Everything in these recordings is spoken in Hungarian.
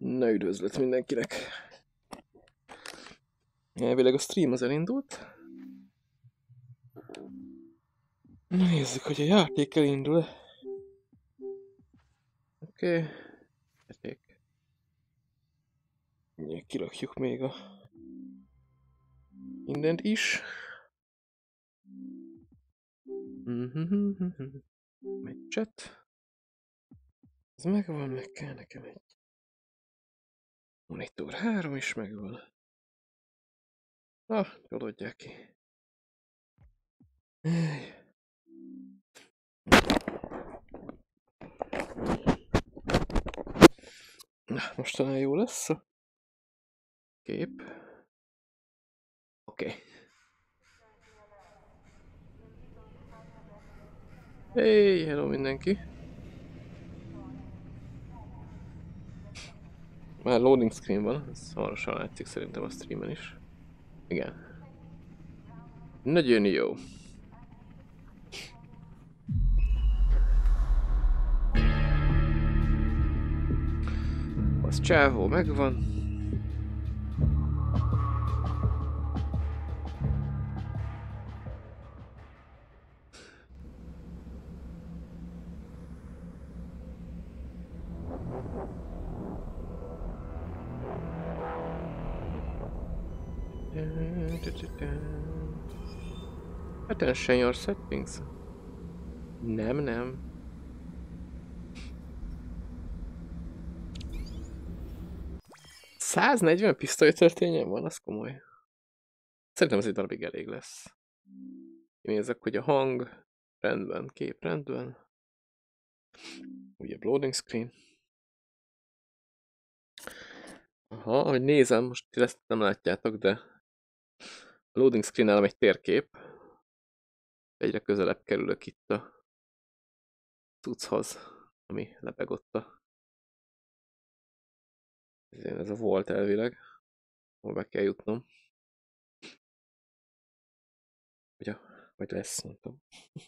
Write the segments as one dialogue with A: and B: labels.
A: Na, üdvözlet mindenkinek! Elvileg a stream az elindult. Na, nézzük, hogy a játék elindul. Oké. Játék. Kirakjuk még a mindent is. Meccset. Ez megvan, meg kell nekem egy monitor 3 is megvan. Na, jól adják ki. Na, most talán jó lesz a kép. Oké. Hey, hello mindenki! Már loading screen van, ez hamarosan látszik szerintem a streamen is. Igen. Nagyon jó. Az csávó megvan. Attention your settings. Nem. $140 pisztolytörtényen van, az komoly. Szerintem ez egy darabig elég lesz. Nézzek, hogy a hang rendben, kép rendben. Ugye loading screen. Aha, ahogy nézem, most ezt nem látjátok, de a loading screen nálam egy térkép. Egyre közelebb kerülök itt a cucchoz, ami lebegott a... Ez a volt elvileg, ahol be kell jutnom. Vagy lesz, nem tudom.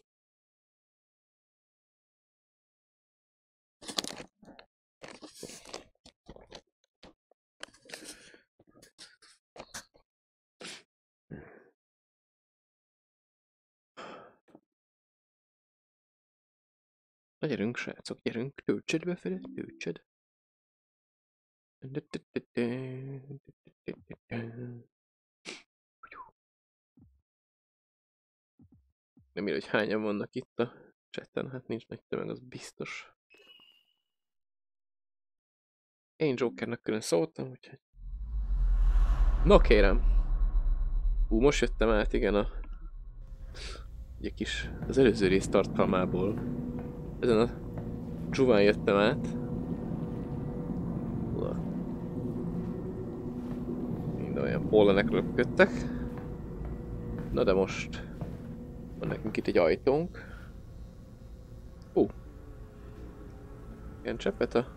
A: Na gyerünk, srácok, gyerünk, töltsed befele, töltsed. Nem ír, hogy hányan vannak itt a chatten, hát nincs nagy tömeg, az biztos. Én Jokernek külön szóltam, úgyhogy... No kérem! Most jöttem át, igen, egy kis, az előző rész tartalmából. Ezen a csuván jöttem át. Minden olyan pollenek röpködtek. Na de most van nekünk itt egy ajtónk. Ilyen cseppet a...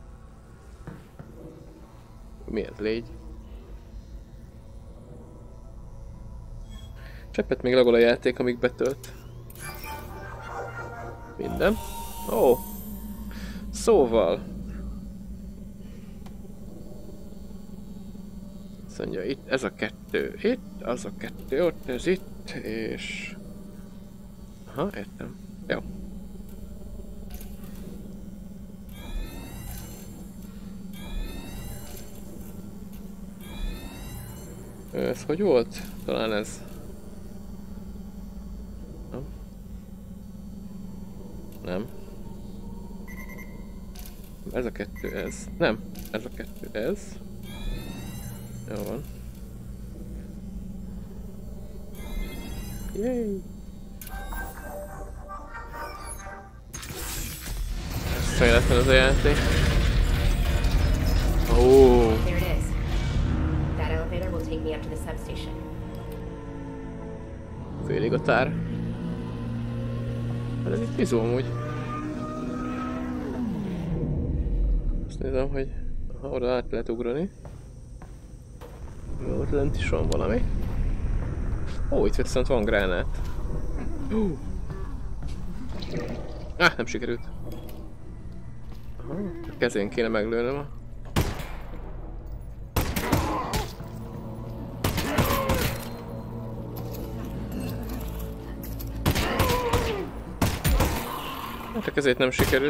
A: Mi ez, légy? Cseppet még lagol a játék, amíg betölt. Minden. Ó! Szóval... Azt mondja, itt ez a kettő itt, az a kettő ott, ez itt, és... Aha, értem. Jó. Ez hogy volt? Talán ez... Nem. Ez a kettő ez. Nem. Ez a kettő ez. Jó van. Yay! Fejletlen az a játék. Oh.
B: There it is. That elevator will take me up to the substation.
A: Félig a tár. Hát ez itt bizony amúgy. Azt nézem, hogy oda át lehet ugrani. Jó, ott lent is van valami. Ó, itt viszont van gránát. Nem sikerült. Aha, a kezén kéne meglőnöm a Csak ezért nem sikerült.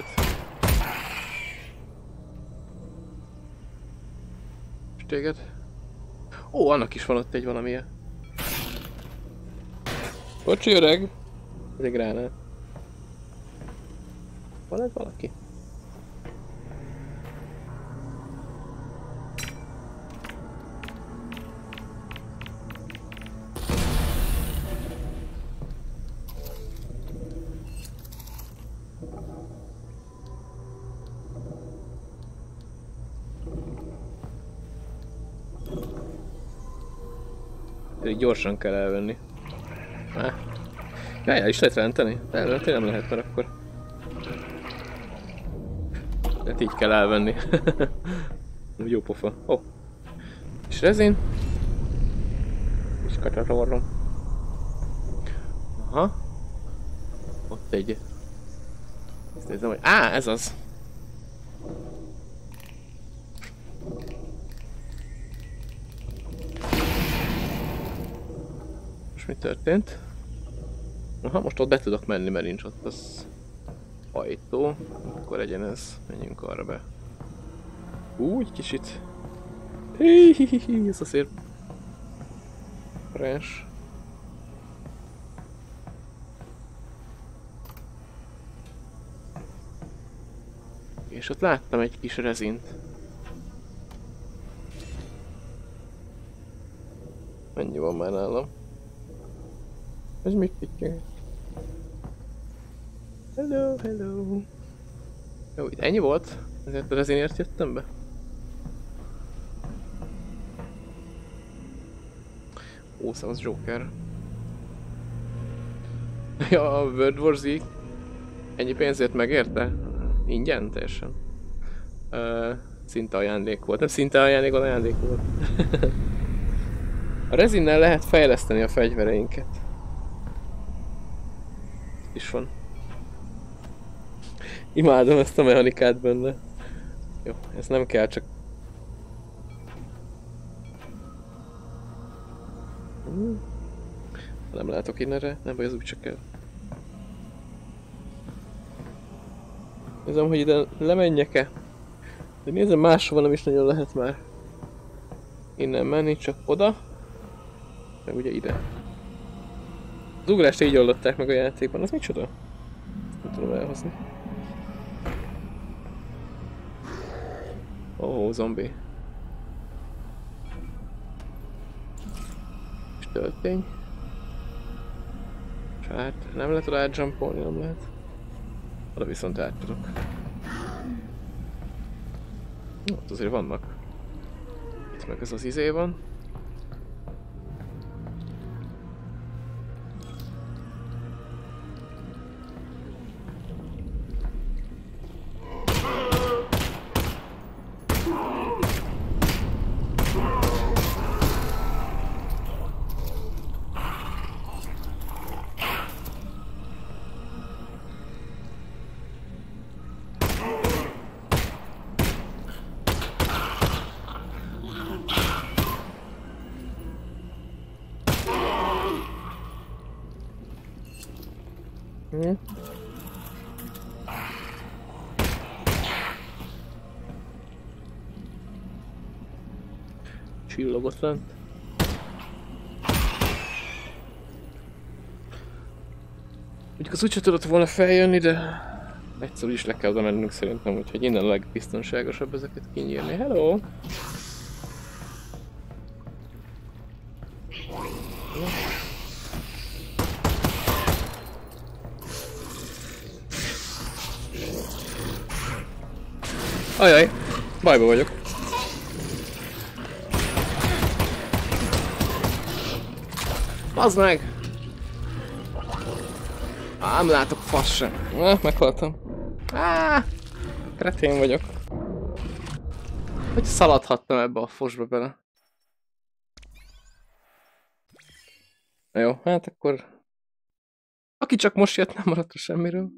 A: És téged? Ó, annak is van ott egy valamilyen. Bocsi öreg! Ez egy gránát. Van ez valaki? Elég gyorsan kell elvenni. El is lehet renteni? Elrenteni nem lehet, mert akkor... Tehát így kell elvenni. Jó pofa. Oh. És rezin. És kacsatorrom. Aha. Ott egy... Ezt nézem, hogy... Á, ez az! Most mi történt? Aha, most ott be tudok menni, mert nincs ott az ajtó. Akkor legyen ez. Menjünk arra be. Úgy kicsit. Hihihihi, ez azért fresh. És ott láttam egy kis rezint. Mennyi van már nálam? Ez mit pittyeg? Hello, hello. Jó, itt ennyi volt? Ezért a rezinért jöttem be? Ó, az Joker. Ja, a World War Z ennyi pénzért megérte? Ingyen teljesen. Szinte ajándék volt. Nem szinte ajándék, van ajándék volt. A rezinnel lehet fejleszteni a fegyvereinket. Is van. Imádom ezt a mechanikát benne. Jó, ez nem kell, csak... Nem látok innen erre, nem baj, az úgy csak kell. Nézem, hogy ide lemenjek-e. De nézem, máshova nem is nagyon lehet már innen menni, csak oda. Meg ugye ide. Az ugrást így oldották meg a játékban, az micsoda? Nem tudom elhozni. Ó, zombi. És töltény. És hát nem lehet oda átjumpolni, nem lehet. Oda viszont át tudok. Ott azért vannak. Itt meg ez az izé van. Csillogott lent. Mondjuk az úgyse tudott volna feljönni, de egyszer is le kell oda mennünk szerintem, úgyhogy innen a legbiztonságosabb ezeket kinyírni. Hello! Ajaj, bajba vagyok. Bazd meg! Nem látok fasz sem. Meghaltam. Kretén vagyok. Hogy szaladhattam ebbe a fosba bele. Na jó, hát akkor... Aki csak most jött, nem maradt semmiről.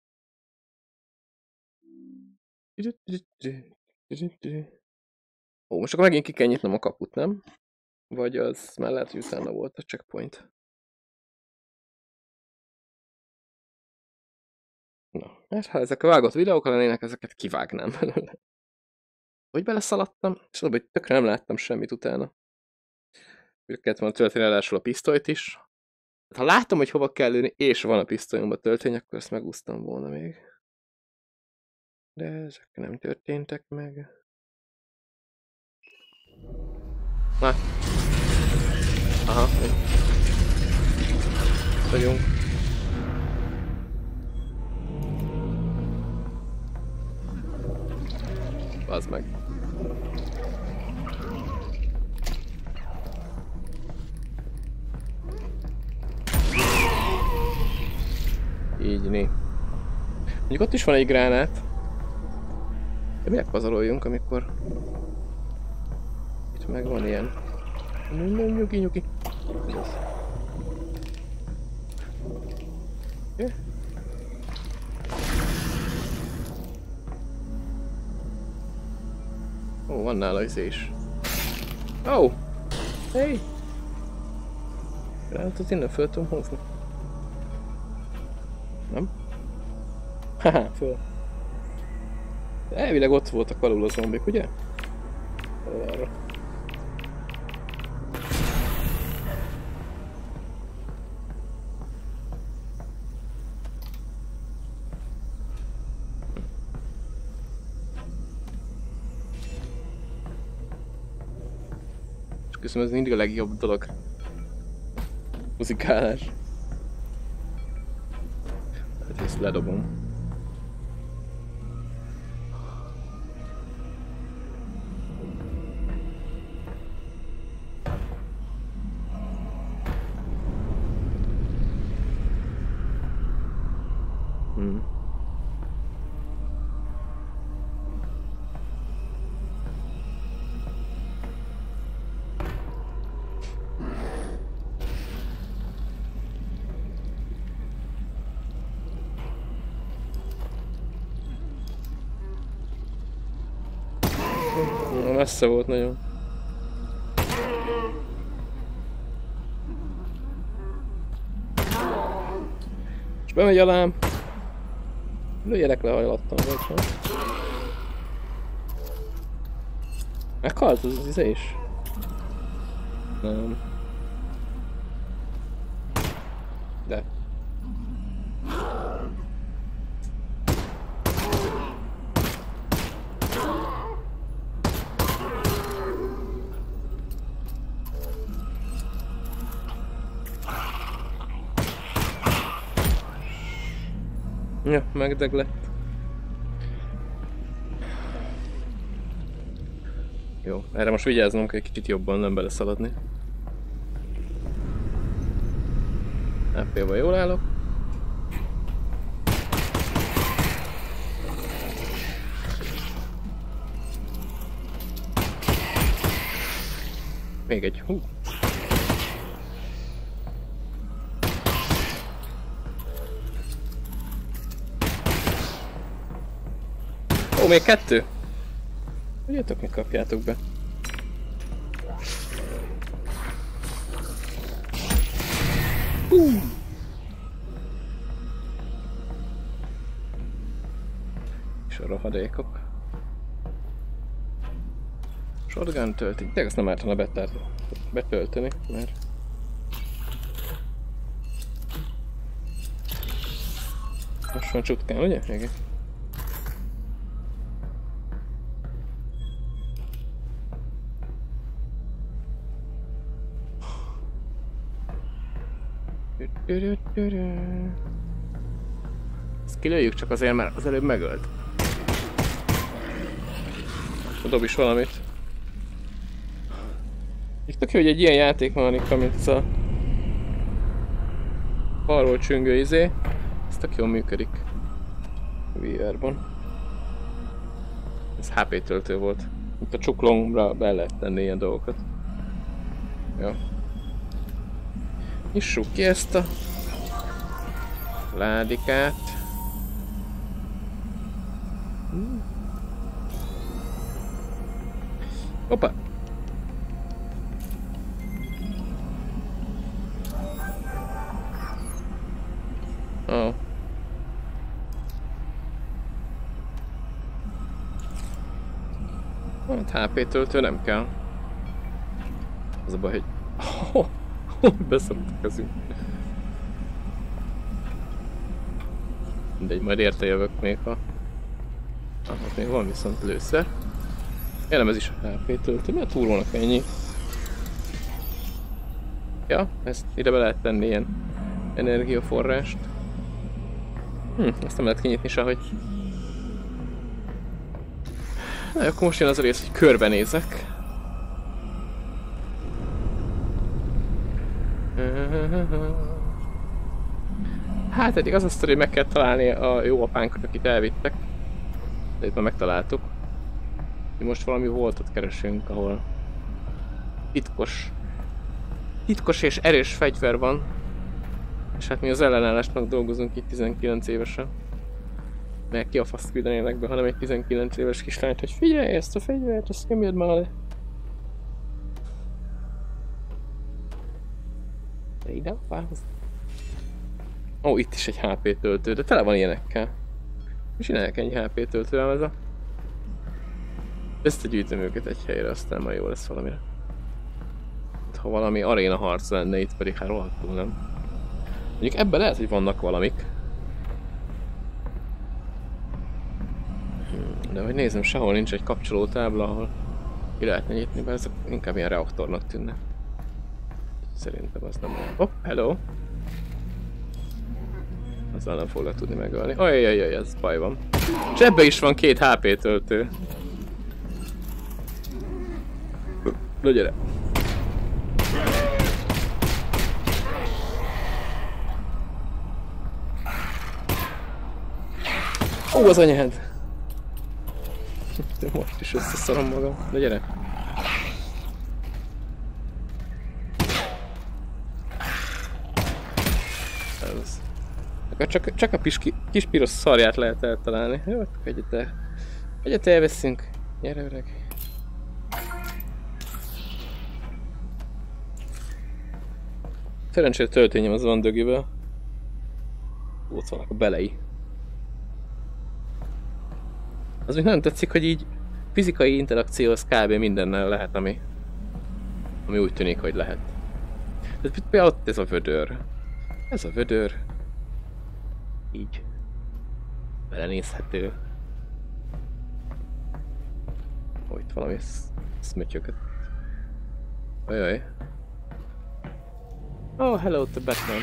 A: Ó, most akkor megint ki kell nyitnom a kaput, nem? Vagy az már lehet, hogy utána volt a checkpoint. Na, hát ha ezek a vágott videók lennének, ezeket kivágnám belőle. Hogy beleszaladtam? És tudom, hogy tökre nem láttam semmit utána. Úgy kellett volna tölteni ráadásul a pisztolyt is. Ha látom, hogy hova kell lőni, és van a pisztolyomban töltény, akkor ezt megúsztam volna még. De ezek nem történtek meg. Na. Aha. Vagyunk. Bazd meg. Így né. Mondjuk ott is van egy gránát. De miért pazaroljunk, amikor itt meg van ilyen. Nyugi. Okay. Ó, van nála izé is. Ó! Hey! Gránátot innen föl tudom hozni. Nem? Haha, föl. Elvileg ott voltak alul a zombik, ugye? Arra. És köszönöm, ez mindig a legjobb dolog. Muzikálás. Hát ezt ledobom. Messze volt nagyon. És bemegy alám. Lőjelek le, ha eladtam, vagy sem. Meghalt az izé is? Nem. De. Ja, megdeg lett. Jó, erre most vigyáznom kell, kicsit jobban nem beleszaladni. AP-val jól állok. Még egy. Hú. Ó, még kettő? Ugyatok, mi kapjátok be. És a rohadékok. Shotgun tölti. Tényleg azt nem ártana betölteni, mert... Most van csutkán, ugye? Igen. Ezt kilőjük csak azért, mert az előbb megölt. Dob is valamit. Így tök jó, hogy egy ilyen játékmechanika, mint ez a balról csüngő izé. Ez tök jól működik VR-ban. Ez HP töltő volt. Itt a csuklónkra be lehet tenni ilyen dolgokat. Jó. Nyissuk ki ezt a ládikát. Hoppá! Oh. Hát HP töltő nem kell. Az a baj, hogy... Beszorult a kezünk. Mindegy, majd érte jövök még, ha... ott még van viszont lőszer. Érem ez is a HP töltő, miért túrolnak ennyi? Ja, ezt ide be lehet tenni ilyen energiaforrást. Ezt nem lehet kinyitni sehogy. Na, akkor most jön az a rész, hogy körbenézek. Hát eddig az a sztori, hogy meg kell találni a jó apánkat, akit elvittek. De itt már megtaláltuk. Mi most valami voltot keresünk, ahol titkos és erős fegyver van. És hát mi az ellenállásnak dolgozunk itt 19 évesen. Mert ki a faszt küldenének be, hanem egy 19 éves kislányt, hogy figyelj ezt a fegyvert, ezt nyomjad már le. De ide apához. Ó, itt is egy HP töltő, de tele van ilyenekkel. Mi csinálják ennyi HP töltővel ez a... Összegyűjtöm őket egy helyre, aztán majd jó lesz valamire. Ha valami aréna harc lenne, itt pedig hát rohadtul nem. Mondjuk ebben lehet, hogy vannak valamik. De hogy nézem, sehol nincs egy kapcsolótábla, ahol ki lehetne nyitni, mert ezek inkább ilyen reaktornak tűnnek. Szerintem az nem olyan. Hopp, hello! Azzal nem foglak tudni megölni. Ajjajjaj, ez baj van. És ebbe is van 2 HP töltő. Na gyere! Ó, az anyád! Most is összeszorom magam. Na gyere! Ez. Csak a kis piros szarját lehet eltalálni. Jó, egyet elveszünk. Gyere, öreg! Szerencsére töltényem az van dögiből. Ott vannak a belei. Az még nagyon tetszik, hogy így fizikai interakcióhoz kb. Mindennel lehet, ami úgy tűnik, hogy lehet. De például ott ez a vödör. Ez a vödör. Így. Belenézhető. Ó, itt valami szmötyöket. Ajaj. Oh, hello to Batman.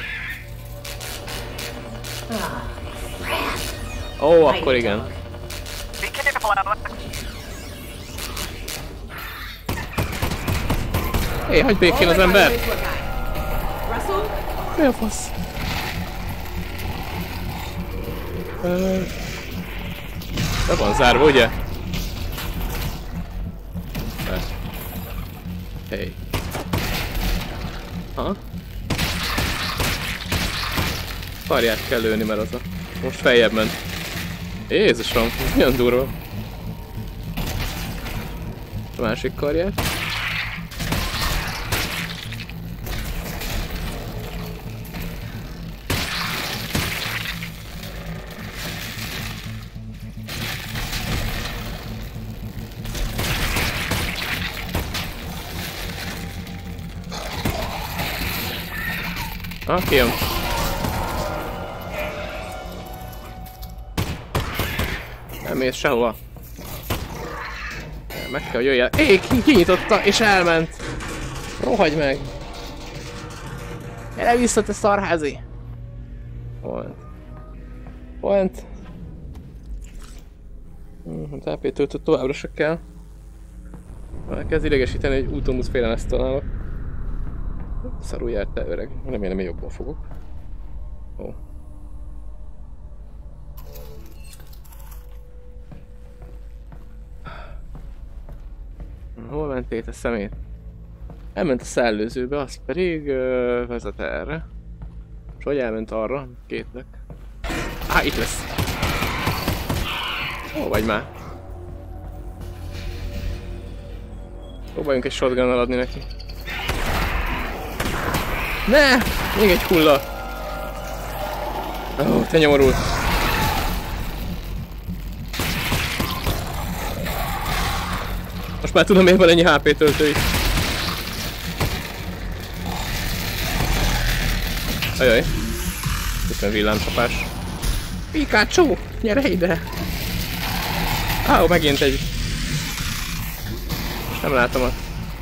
A: Ó, akkor igen. Hé, hagyj békén az ember! Mi a fasz? Be van zárva, ugye? Hey. Aha. Karját kell lőni, mert az a... Most feljebb ment. Jézusom, ez milyen durva. A másik karját. Ah, kijön. Nem mész sehova. Meg kell, hogy jöjjel. Kinyitotta és elment. Rohagy meg. Gyere vissza, te szarházi. Point. Hát AP töltött továbbra se kell. Kezd idegesíteni, hogy úton félen ezt találok. Szarul járt te öreg. Remélem, hogy jobban fogok. Ó. Hol mentél, te szemét? Elment a szellőzőbe, az pedig vezet erre. És hogy elment arra? Kétlek. Á, itt lesz. Hol vagy már? Próbáljunk egy shotgunnal adni neki. Ne! Még egy hulla! Ó, te nyomorult! Most most már tudom, miért van ennyi HP töltő itt. Ajaj. Köszön villámcsapás. Pikachu! Gyere ide! Áó, megint egy... Most nem látom a...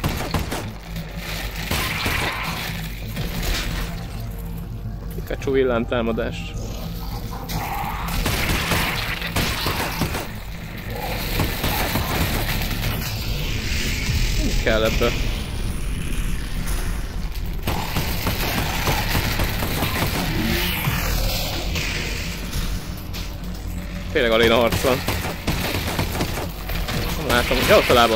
A: Pikachu villámtámadás. Mi kell ebből? Tényleg alig a harc van. Nem látom, hogy ott a lába.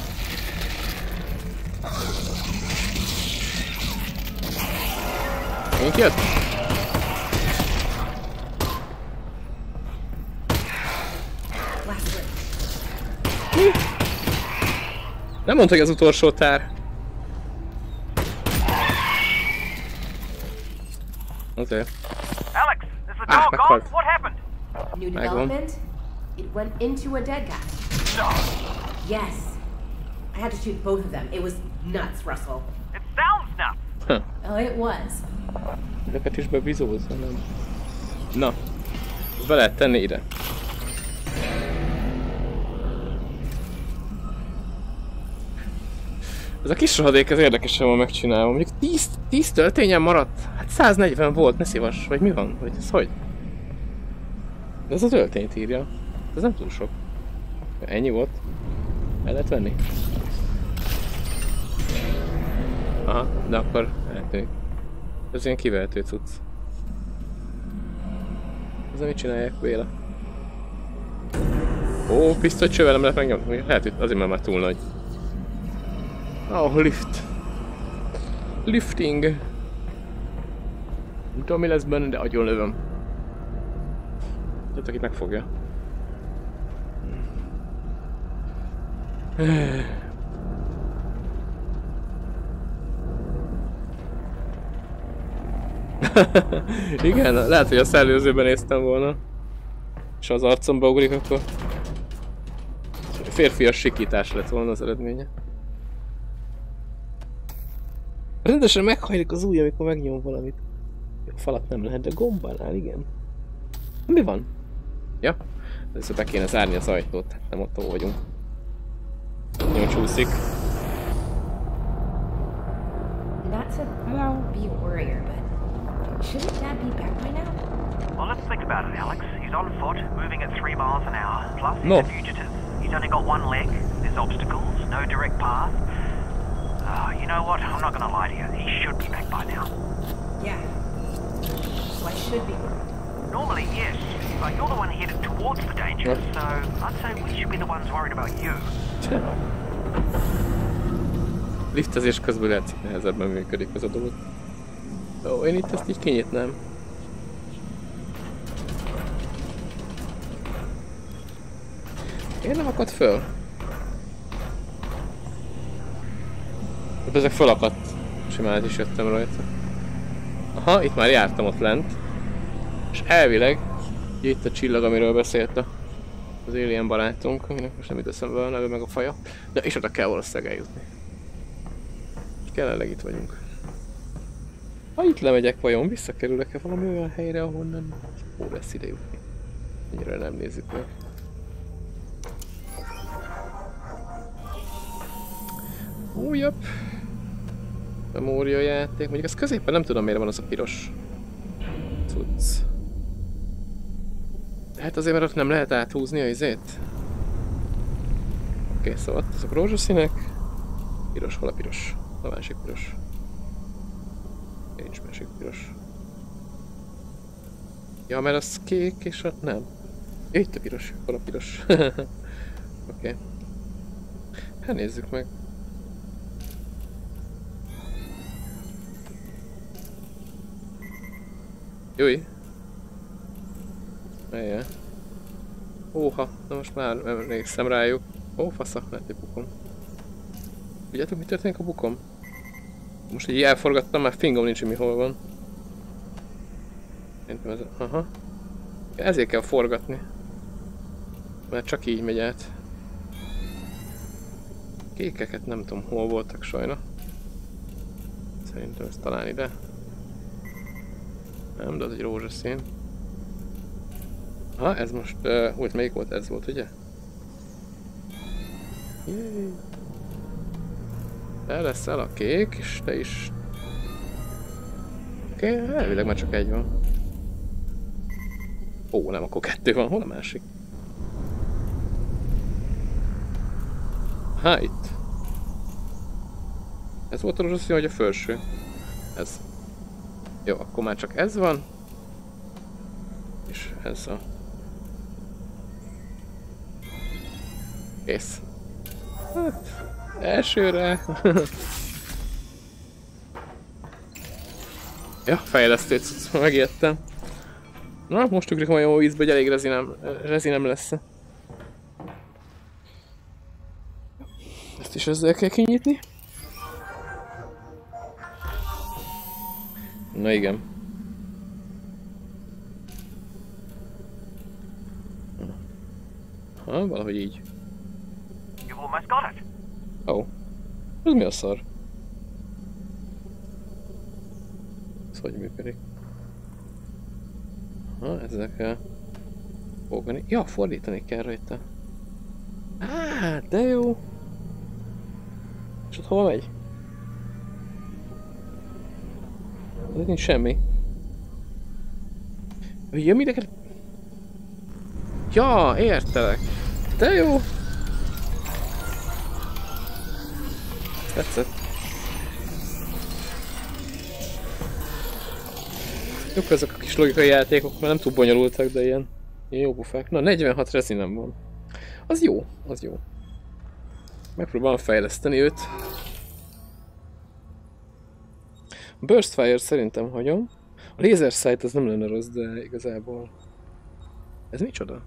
A: Mink jött? Mi? Nem mondta, hogy az utolsó tár. Azért.
C: Alex, is the dog gone? What happened?
B: New development? It went into a dead guy.
C: No.
B: Yes. I had to shoot both of them. It was nuts, Russell.
C: It sounds nuts.
B: Oh, it was.
A: Ezeket is bebizózza, nem? Na. Be lehet tenni ide. Ez a kis rohadék, ez érdekesen van megcsinálva. Mondjuk 10 töltényen maradt? Hát 140 volt, ne szívas. Vagy mi van? Vagy ez hogy? De ez a töltényt írja. Ez nem túl sok. Ennyi volt. El lehet venni. Aha, de akkor eltűnik. Ez ilyen kivehető cucc. Ez mit csinálják, Béla? Ó, pisztolycsővel nem lehet megnyomni. Lehet, hogy azért már túl nagy. Oh, lift. Lifting. Nem tudom, mi lesz benne, de agyon lövöm. Tehát, aki megfogja. Igen, lehet, hogy a szellőzőben néztem volna. És az arcomba ugrik, akkor... Férfias sikítás lett volna az eredménye. Rendesen meghajlik az ujj, amikor megnyom valamit. A falat nem lehet, de gombánál, igen. Mi van? Ja? Először be kéne zárni az ajtót, nem ott vagyunk. Jó csúszik.
B: Not to be a worrier, but shouldn't Dad be back by now?
C: Well, let's think about it, Alex. He's on foot, moving at 3 miles an hour. Plus, he's
A: No.
C: a fugitive. He's only got one leg. There's obstacles, no direct path. You know what? I'm not gonna lie to you. He should be back by now.
B: Yeah. So I should be worried.
C: Normally, yes. But you're the one headed towards the danger, so I'd say we should be the ones worried about you.
A: Liftezés közben látszik, nehezebben működik ez a dolog. Ó, én itt ezt így kinyitnám. Én nem akadt föl? Ezek fölakadt. Simán is jöttem rajta. Aha, itt már jártam ott lent. És elvileg, itt a csillag, amiről beszélt az alien barátunk, aminek most nem jut eszembe a neve meg a faja. De és oda kell valószínűleg eljutni. Jelenleg itt vagyunk. Ha itt lemegyek, vajon visszakerülök-e valami olyan helyre, ahonnan jó lesz ide jutni. Ennyire nem nézzük meg. Újabb memória játék. Mondjuk az középen nem tudom, miért van az a piros cucc. Hát azért, mert ott nem lehet áthúzni a izét. Oké, szóval azok rózsaszínek. Piros, hol a piros? A másik piros. Nincs másik piros. Ja, mert az kék és ott nem. Ja, itt a piros, hol a piros. Oké. Hát nézzük meg. Júj! Eljel. Óha, na most már emlékszem rájuk. Ó, fasza, lehet egy bukom. Tudjátok, mi történik a bukom? Most így elforgattam, már fingom nincs, hogy mi hol van. Szerintem ez... Aha. Ezért kell forgatni. Mert csak így megy át. kékeket nem tudom hol voltak sajna. Szerintem ez talán ide. Nem, de az egy rózsaszín. Ha, ez most... úgy melyik volt? Ez volt, ugye? Jéj. Te leszel a kék, és te is... Oké, elvileg már csak egy van. Ó, nem, akkor kettő van. Hol a másik? Ha, itt. Ez volt a rózsaszín, vagy a felső? Ez. Jó, akkor már csak ez van. És ez a... Kész. Hát, elsőre. Ja, fejlesztő cucc, megijedtem. Na, most ugrik majd jó vízbe, hogy elég rezinem lesz. Ezt is ezzel kell kinyitni. Na igen. Ha, valahogy így.
C: You've almost got it.
A: Ó. Ez mi a szar? Ez hogy működik? Ha, ezzel kell fogni. Ja, fordítani kell rajta. Á, de jó. És ott hova megy? Ez nincs semmi. Ja, mire kell... Ja, értelek. De jó. Tetszett. Jók ezek a kis logikai játékok, mert nem túl bonyolultak, de ilyen jó bufák. Na, 46 rezinem van. Az jó, az jó. Megpróbálom fejleszteni őt. Burst Fire szerintem hagyom. A Laser Sight az nem lenne rossz, de igazából... Ez micsoda?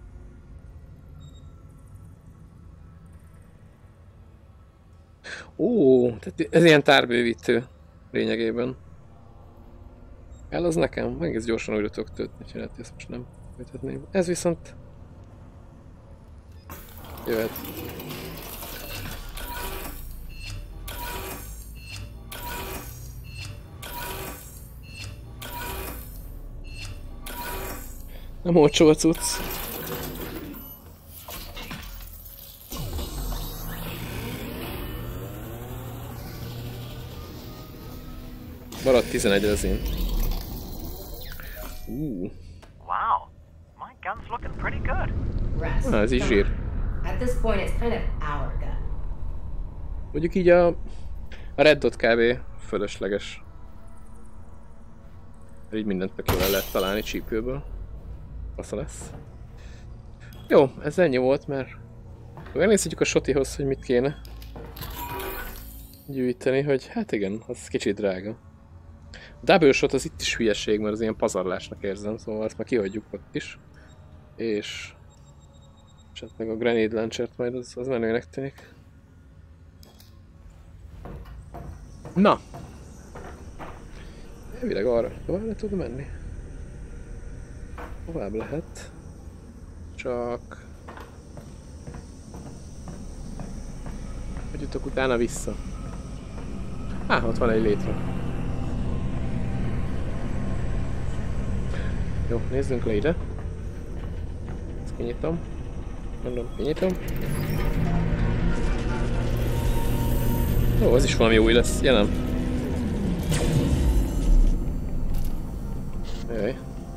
A: Ó, tehát ez ilyen tárbővítő lényegében. El az nekem, egész gyorsan újra tudok tölteni, ha lehet, ezt most nem folytatném. Ez viszont... Jöhet. Nem olcsó a cucc. Maradt 11 rezin.
C: Wow, my gun's looking pretty good.
B: Rest.
A: Ez is
B: Come
A: zsír.
B: on. At this point, it's kind of our gun.
A: Mondjuk így a Red Dot kb. Fölösleges. Így mindent meg jól lehet találni csípőből. Fasza lesz. Jó, ez ennyi volt, mert megnézhetjük a Shotihoz, hogy mit kéne gyűjteni, hogy hát igen, az kicsit drága. A Double Shot az itt is hülyeség, mert az ilyen pazarlásnak érzem, szóval ezt már kihagyjuk ott is. És hát meg a Grenade Launchert majd az menőnek tűnik. Na! Elvileg arra tovább le tud menni. Tovább lehet. Csak... hogy jutok utána vissza. Á, ott van egy létre. Jó, nézzünk le ide. Ezt kinyitom. Mondom, kinyitom. Ó, az is valami új lesz, jelen. Jaj.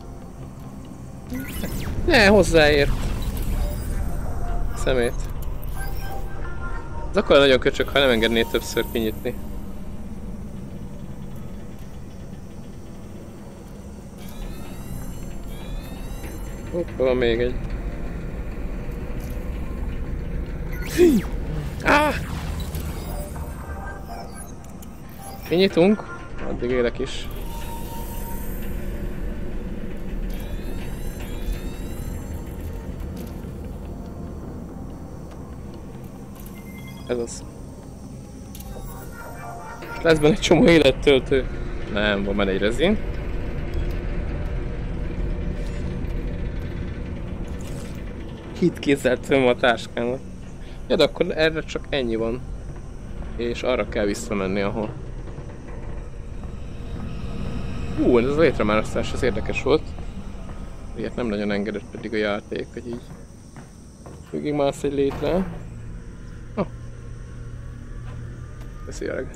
A: Ne, hozzáért. Szemét. Ez akkor nagyon köcsög, ha nem engedné többször kinyitni. Hoppá, van még egy. Ah! Kinyitunk, addig élek is. Ez az. Lesz benne egy csomó élettöltő. Nem, van benne egy rezin. Itt kézzeltem a táskámat. Ja, de akkor erre csak ennyi van. És arra kell visszamenni, ahol... ez a létremálasztás, az érdekes volt. Ilyet nem nagyon engedett pedig a játék, hogy így... Végig mász egy létre. Köszönjük.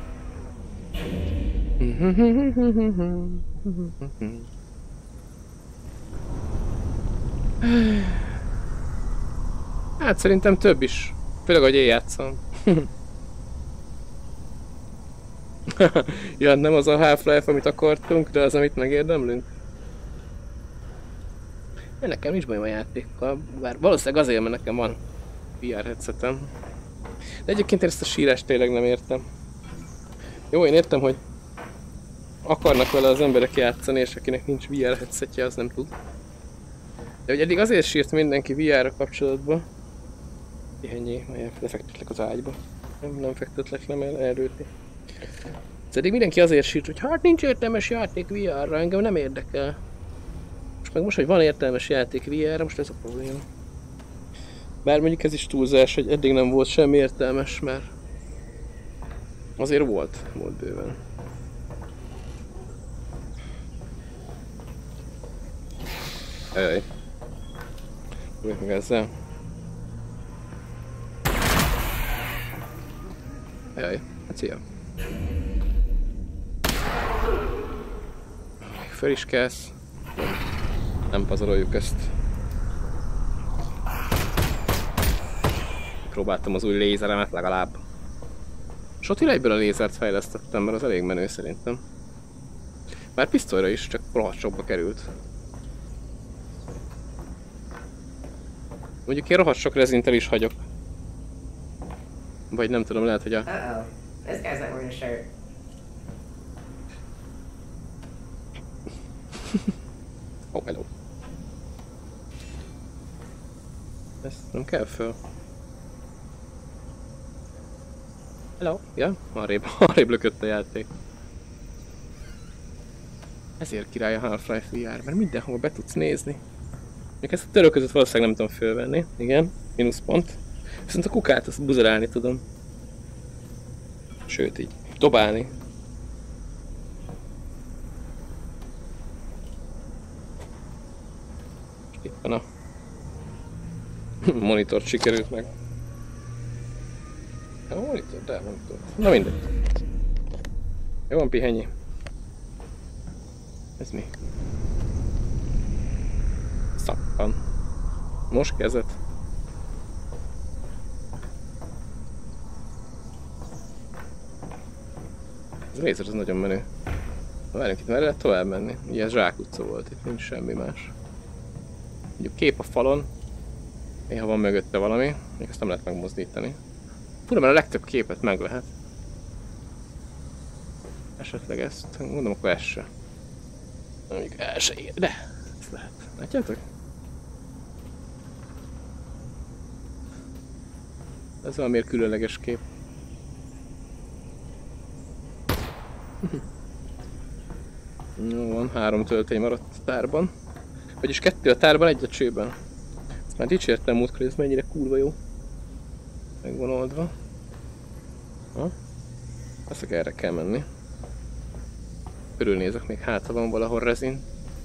A: Hát szerintem több is. Főleg, hogy én játszom. Ja, nem az a Half-Life, amit akartunk, de az, amit megérdemlünk. Nekem nincs bajom a játékkal, bár valószínűleg azért, mert nekem van VR headsetem. De egyébként ezt a sírást tényleg nem értem. Jó, én értem, hogy akarnak vele az emberek játszani, és akinek nincs VR headsetje, az nem tud. De hogy eddig azért sírt mindenki VR-ra kapcsolatban. Ennyi, lefektetlek az ágyba. Nem fektetlek, nem elrőti. Eddig mindenki azért sírt, hogy hát nincs értelmes játék VR-ra, engem nem érdekel. Most, hogy van értelmes játék VR-ra, most ez a probléma. Bár mondjuk ez is túlzás, hogy eddig nem volt semmi értelmes, mert azért volt bőven. Ajaj. Próbáljuk meg ezzel. Ajaj, hát szia. Föl is kelsz. Nem pazaroljuk ezt. Próbáltam az új lézeremet legalább. Sotira egyből a lézert fejlesztettem, mert az elég menő szerintem. Már pisztolyra is, csak rohadt sokba került. Mondjuk én rohadt sok rezintel is hagyok. Vagy nem tudom, lehet, hogy a...
B: Uh-oh. This guy's not wearing a shirt.
A: Oh, hello. Ezt nem kell föl. Hello. Ja, arrébb lökött a játék. Ezért király a Half-Life VR, mert mindenhol be tudsz nézni. Még ezt a törölközött valószínűleg nem tudom fölvenni. Igen, mínuszpont. Viszont a kukát azt buzerálni tudom. Sőt, így dobálni. Éppen a monitort sikerült meg. A monitor, de monitor. Na mindegy. Jó van, pihenjé. Ez mi? Szappan. Most kezet. Ez a lézer az nagyon menő. Na várjunk, itt már lehet tovább menni. Ugye ez zsákutca volt, itt nincs semmi más. Mondjuk kép a falon. Néha van mögötte valami, még ezt nem lehet megmozdítani. Fura, mert a legtöbb képet meg lehet. Esetleg ezt, mondom, akkor ez se. Mondjuk el se ér, de ezt lehet. Látjátok? Ez valamiért különleges kép. Jó van, 3 töltény maradt a tárban. Vagyis 2 a tárban, 1 a csőben. Ezt már dicsértem múltkor, hogy ez mennyire kurva jó. Meg van oldva. Ha? Azt erre kell menni. Körülnézek még, hátra van valahol rezin.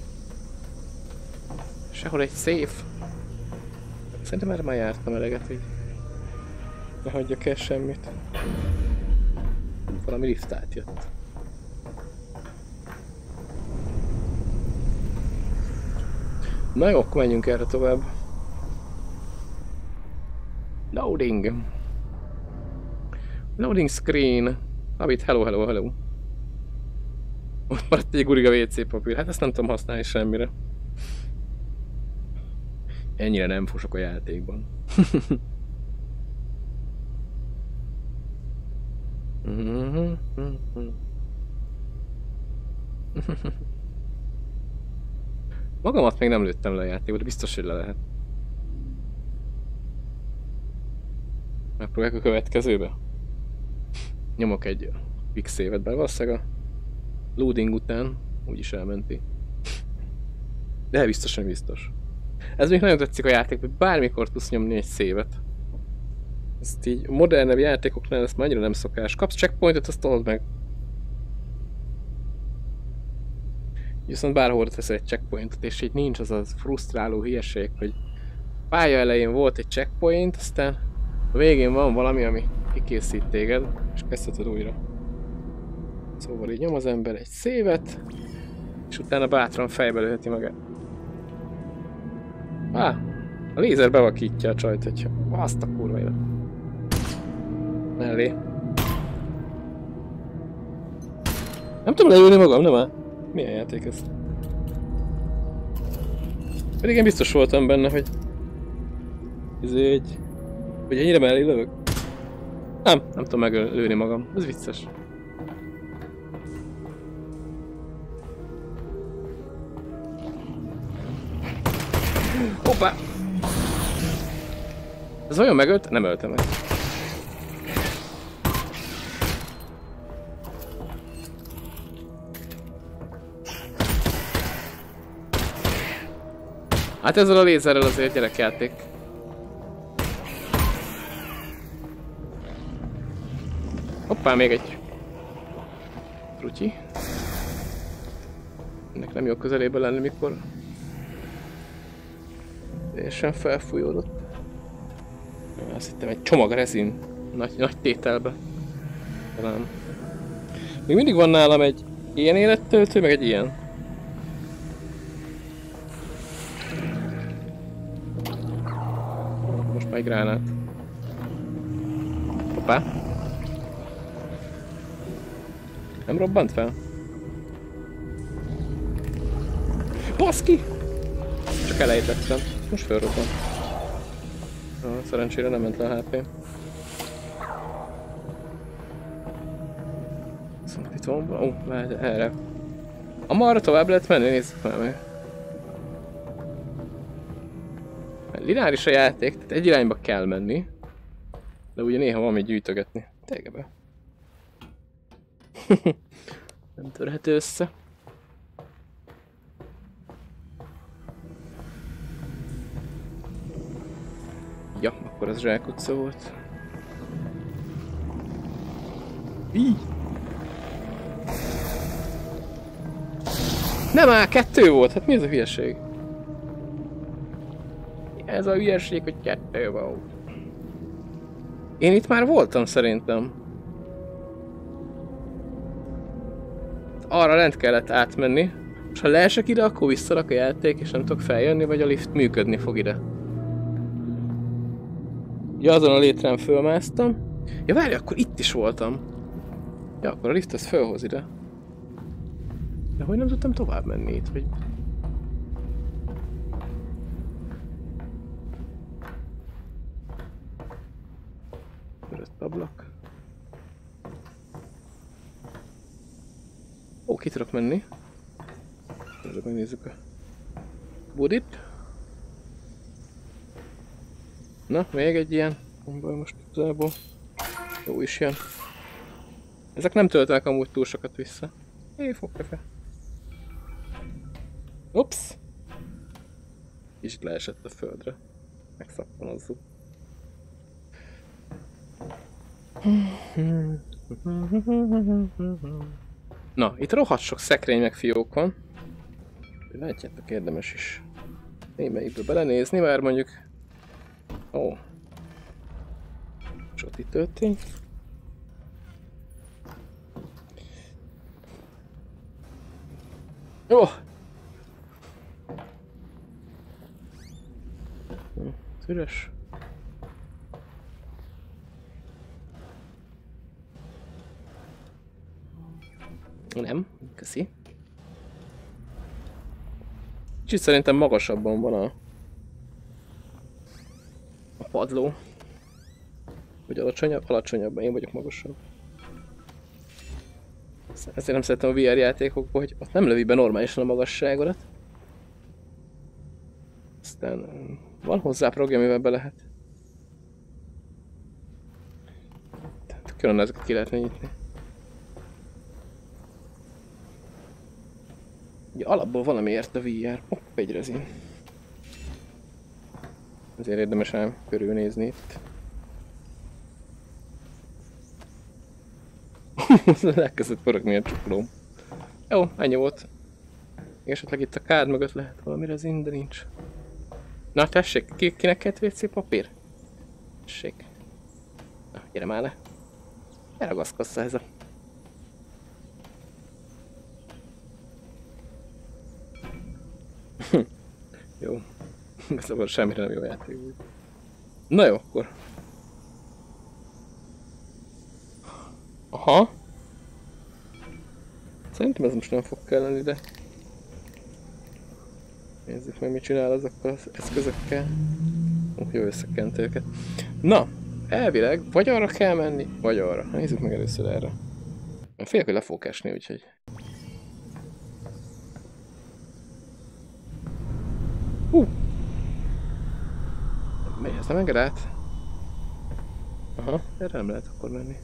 A: Sehol egy safe. Szerintem erre már jártam eleget, így. Ne hagyjak el semmit. Valami lift átjött. Na jó, akkor menjünk erre tovább. Loading. Loading screen. Abit, hello. Ott maradt egy guriga WC papír. Hát ezt nem tudom használni semmire. Ennyire nem fosok a játékban. Magamat még nem lőttem le a játékba, de biztos, hogy le lehet. Megpróbáljuk a következőbe. Nyomok egy quick save-et, bár valószínűleg a loading után úgyis elmenti. De biztos, hogy biztos. Ez még nagyon tetszik a játék, hogy bármikor tudsz nyomni egy save-et. Ezt így modernebb játékoknál ezt már annyira nem szokás. Kapsz checkpointot, azt told meg. Viszont bárhol tesz egy checkpointot, és így nincs az az frusztráló hülyeség, hogy pálya elején volt egy checkpoint, aztán a végén van valami, ami kikészít téged, és kezdheted újra. Szóval így nyom az ember egy szévet, és utána bátran fejbe lőheti magát. A lézer bevakítja a csajt, hogyha azt a kurva élet. Mellé. Nem tudom leülni magam, nem áll? Milyen játék ez? Pedig én biztos voltam benne, hogy... hogy ennyire mellé lövök. Nem tudom meglőni magam. Ez vicces. Hoppá! Ez olyan megölt? Nem öltem meg. Hát ezzel a lézerrel azért gyerekjáték. Hoppá, még egy trutyi. Ennek nem jó közelében lenni, mikor teljesen felfújódott. Azt hittem egy csomag rezin nagy tételbe. Talán. Még mindig van nálam egy ilyen élettöltő, meg egy ilyen. Most már egy gránát. Hoppá. Nem robbant fel? Baszki! Csak elejtettem. Most felrobbant. Szerencsére nem ment le a HP. Szóval itt van, várj, erre. Amarra tovább lehet menni, nézzük már meg. Lineáris a játék, tehát egy irányba kell menni. De ugye néha van még gyűjtögetni. Tényleg be. Nem törhető össze. Ja, akkor az zsákutca volt. Így. Nem áll, 2 volt, hát mi ez a hülyeség? Ez a hülyeség, hogy 2 volt. Én itt már voltam szerintem. Arra lent kellett átmenni. És ha leesek ide, akkor visszarak a játék, és nem tudok feljönni, vagy a lift működni fog ide. Ja, azon a létrán fölmásztam. Ja, várj, akkor itt is voltam. Ja, akkor a lift ez fölhoz ide. De hogy nem tudtam tovább menni itt, vagy... Törött ablak. Ó, ki tudok menni. Ezzel megnézzük a budit. Na, még egy ilyen. Most igazából jó is jön. Ezek nem töltenek amúgy túl sokat vissza. Fogkefe. Ups! Kicsit leesett a földre. Megszappaноzzuk. Na, itt rohadt sok szekrény meg fiók van. Látjátok, érdemes is némelyikbe belenézni, mert mondjuk... Ó. Csoti történt. Jó! Üres. Nem, köszi. Kicsit szerintem magasabban van a padló. Vagy alacsonyabban, én vagyok magasabb. Ezért nem szeretem a VR játékokból, hogy ott nem lövi be normálisan a magasságodat. Aztán van hozzá program, amivel be lehet. Tehát külön ezeket ki lehetne nyitni. Ugye alapból valamiért a VR. Hopp, egy rezin. Ezért érdemes rám körülnézni itt. Elkezdett pörögni a csuklóm. Jó, ennyi volt. Esetleg itt a kád mögött lehet valamire zin, de nincs. Na tessék, kinek kellett WC papír? Tessék. Na, gyere már le. Elragaszkodsz ez a... Jó. Szóval semmire nem jó játék. Na jó, akkor. Aha. Szerintem ez most nem fog kelleni, de... Nézzük meg, mit csinál azokkal az eszközökkel. Jó összekent őket. Na, elvileg vagy arra kell menni, vagy arra. Nézzük meg először erre. Félek, hogy le fogok esni, úgyhogy... Megy, ez nem enged át? Aha, erre nem lehet akkor menni.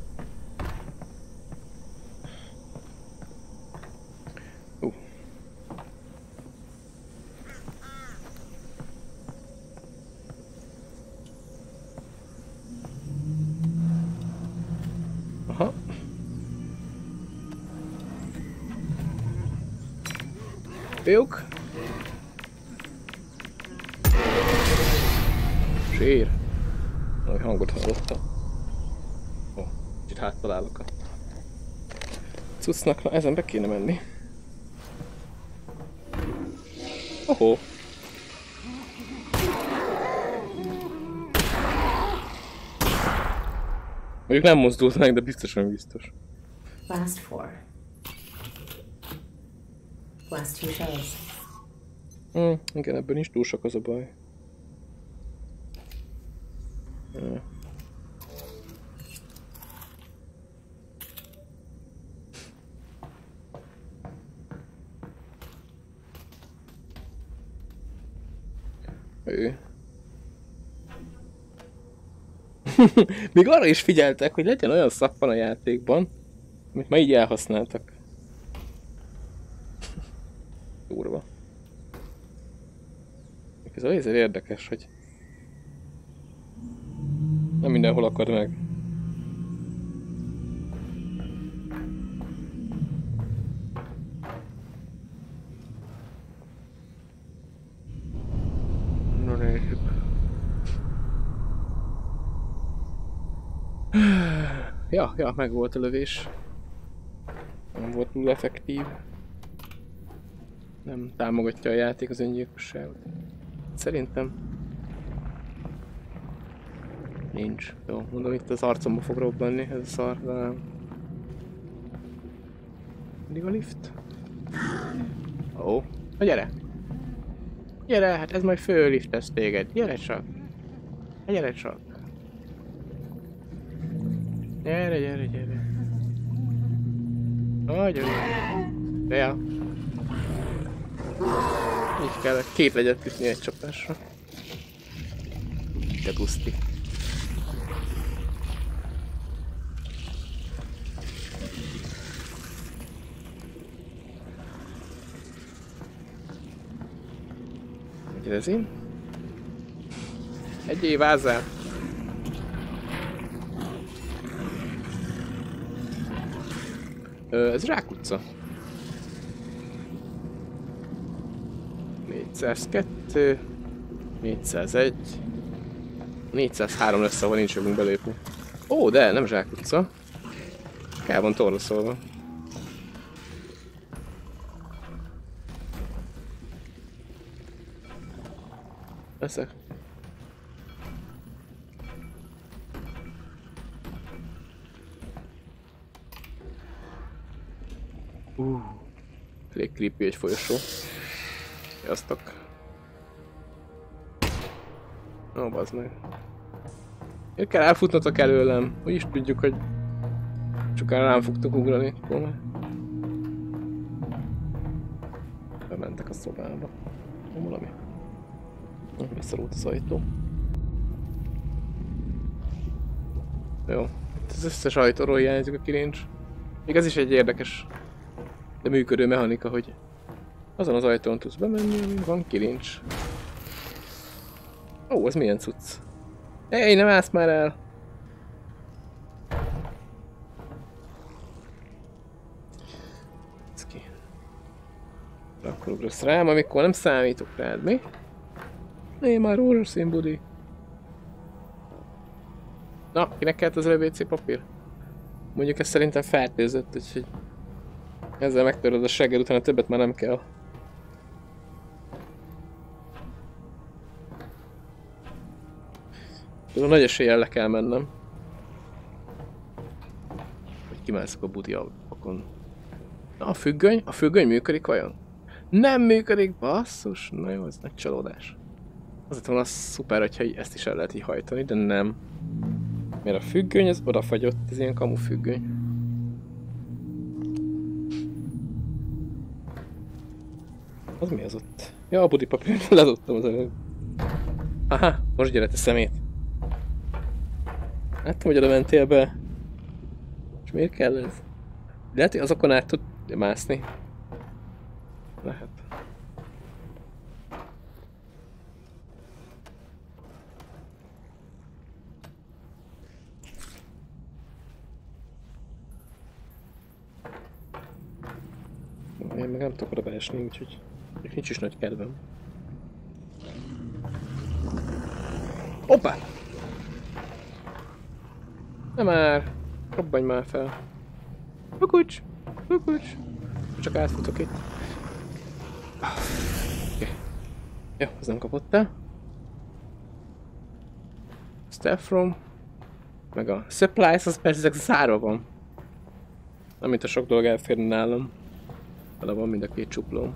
A: Aha. Fiúk. Sír. Nagy hangot hallottam. Ó, itt háttalálok a cuccnak, na ezen be kéne menni. Ohó. Mondjuk nem mozdult meg, de biztosan biztos.
B: Last 4. Last 2 shells.
A: Igen, ebben is túl sok az a baj. Ő. Még arra is figyeltek, hogy legyen olyan szappan a játékban, amit ma így elhasználtak. Durva. Ez a lézer érdekes, hogy nem mindenhol akad meg. Na nézzük. Ja, meg volt a lövés. Nem volt túl effektív. Nem támogatja a játék az öngyilkosságot. Szerintem. Nincs. Jó, mondom, itt az arcomba fog robbanni ez a szar, de nem. Mindig a lift? Ó, na gyere! Gyere, hát ez majd fölliftesz téged. Gyere csak! Gyere csak! Gyere! Nagyon jó. De ja. Így kell, 2 legyet ütni egy csapásra. De guszti. Megkérdezi. Egy év ázzál. Ez Zsákutca. 402, 401, 403 lesz, ahol nincs jogunk belépni. Ó, de nem Zsákutca. El van torlaszolva. Leszek. Elég creepy egy folyosó. Sziasztok. Ó, bazd meg. Miért kell elfutnotok előlem? Úgy is tudjuk, hogy sokára rám fogtok ugrani. Bementek a szobába. Van valami? Visszarúlt az ajtó. Jó. Az összes ajtóról hiányzik a kilincs. Még ez is egy érdekes, de működő mechanika, hogy azon az ajtón tudsz bemenni, amin van kilincs. Ó, ez milyen cucc? Hey, nem állsz már el! akkor ugrasz rám, amikor nem számítok rád, mi? Én már rózsaszín budi. Na, kinek kellett az WC papír? Mondjuk ez szerintem fertőzött, úgyhogy ezzel megtöröd a segged, utána többet már nem kell. Tudom, nagy eséllyel le kell mennem. Hogy kimászok a budi ablakon. Na, a függöny? A függöny működik vajon? Nem működik, basszus! Na jó, ez nagy csalódás. Azért van az szuper, hogyha ezt is el lehet így hajtani, de nem. Mert a függöny, ez odafagyott, ez ilyen kamu függöny. Az mi az ott? Ja, a budipapírt ledobtam az előbb. Aha, most gyere te szemét. Láttam, hogy oda mentél be. És miért kell ez? Lehet, hogy azokon át tud mászni. Lehet. Én meg nem tudok oda beesni, úgyhogy nincs is nagy kedvem. Hoppá! Nem már! Robbanj már fel! Kukucs! Kukucs! Csak átfutok itt. Okay. Jó, ez nem kapott el. Staff room. Meg a supplies, az persze ezek zárva van. Nem mint a sok dolog elférni nálam. Vele van mind a két csuklóm.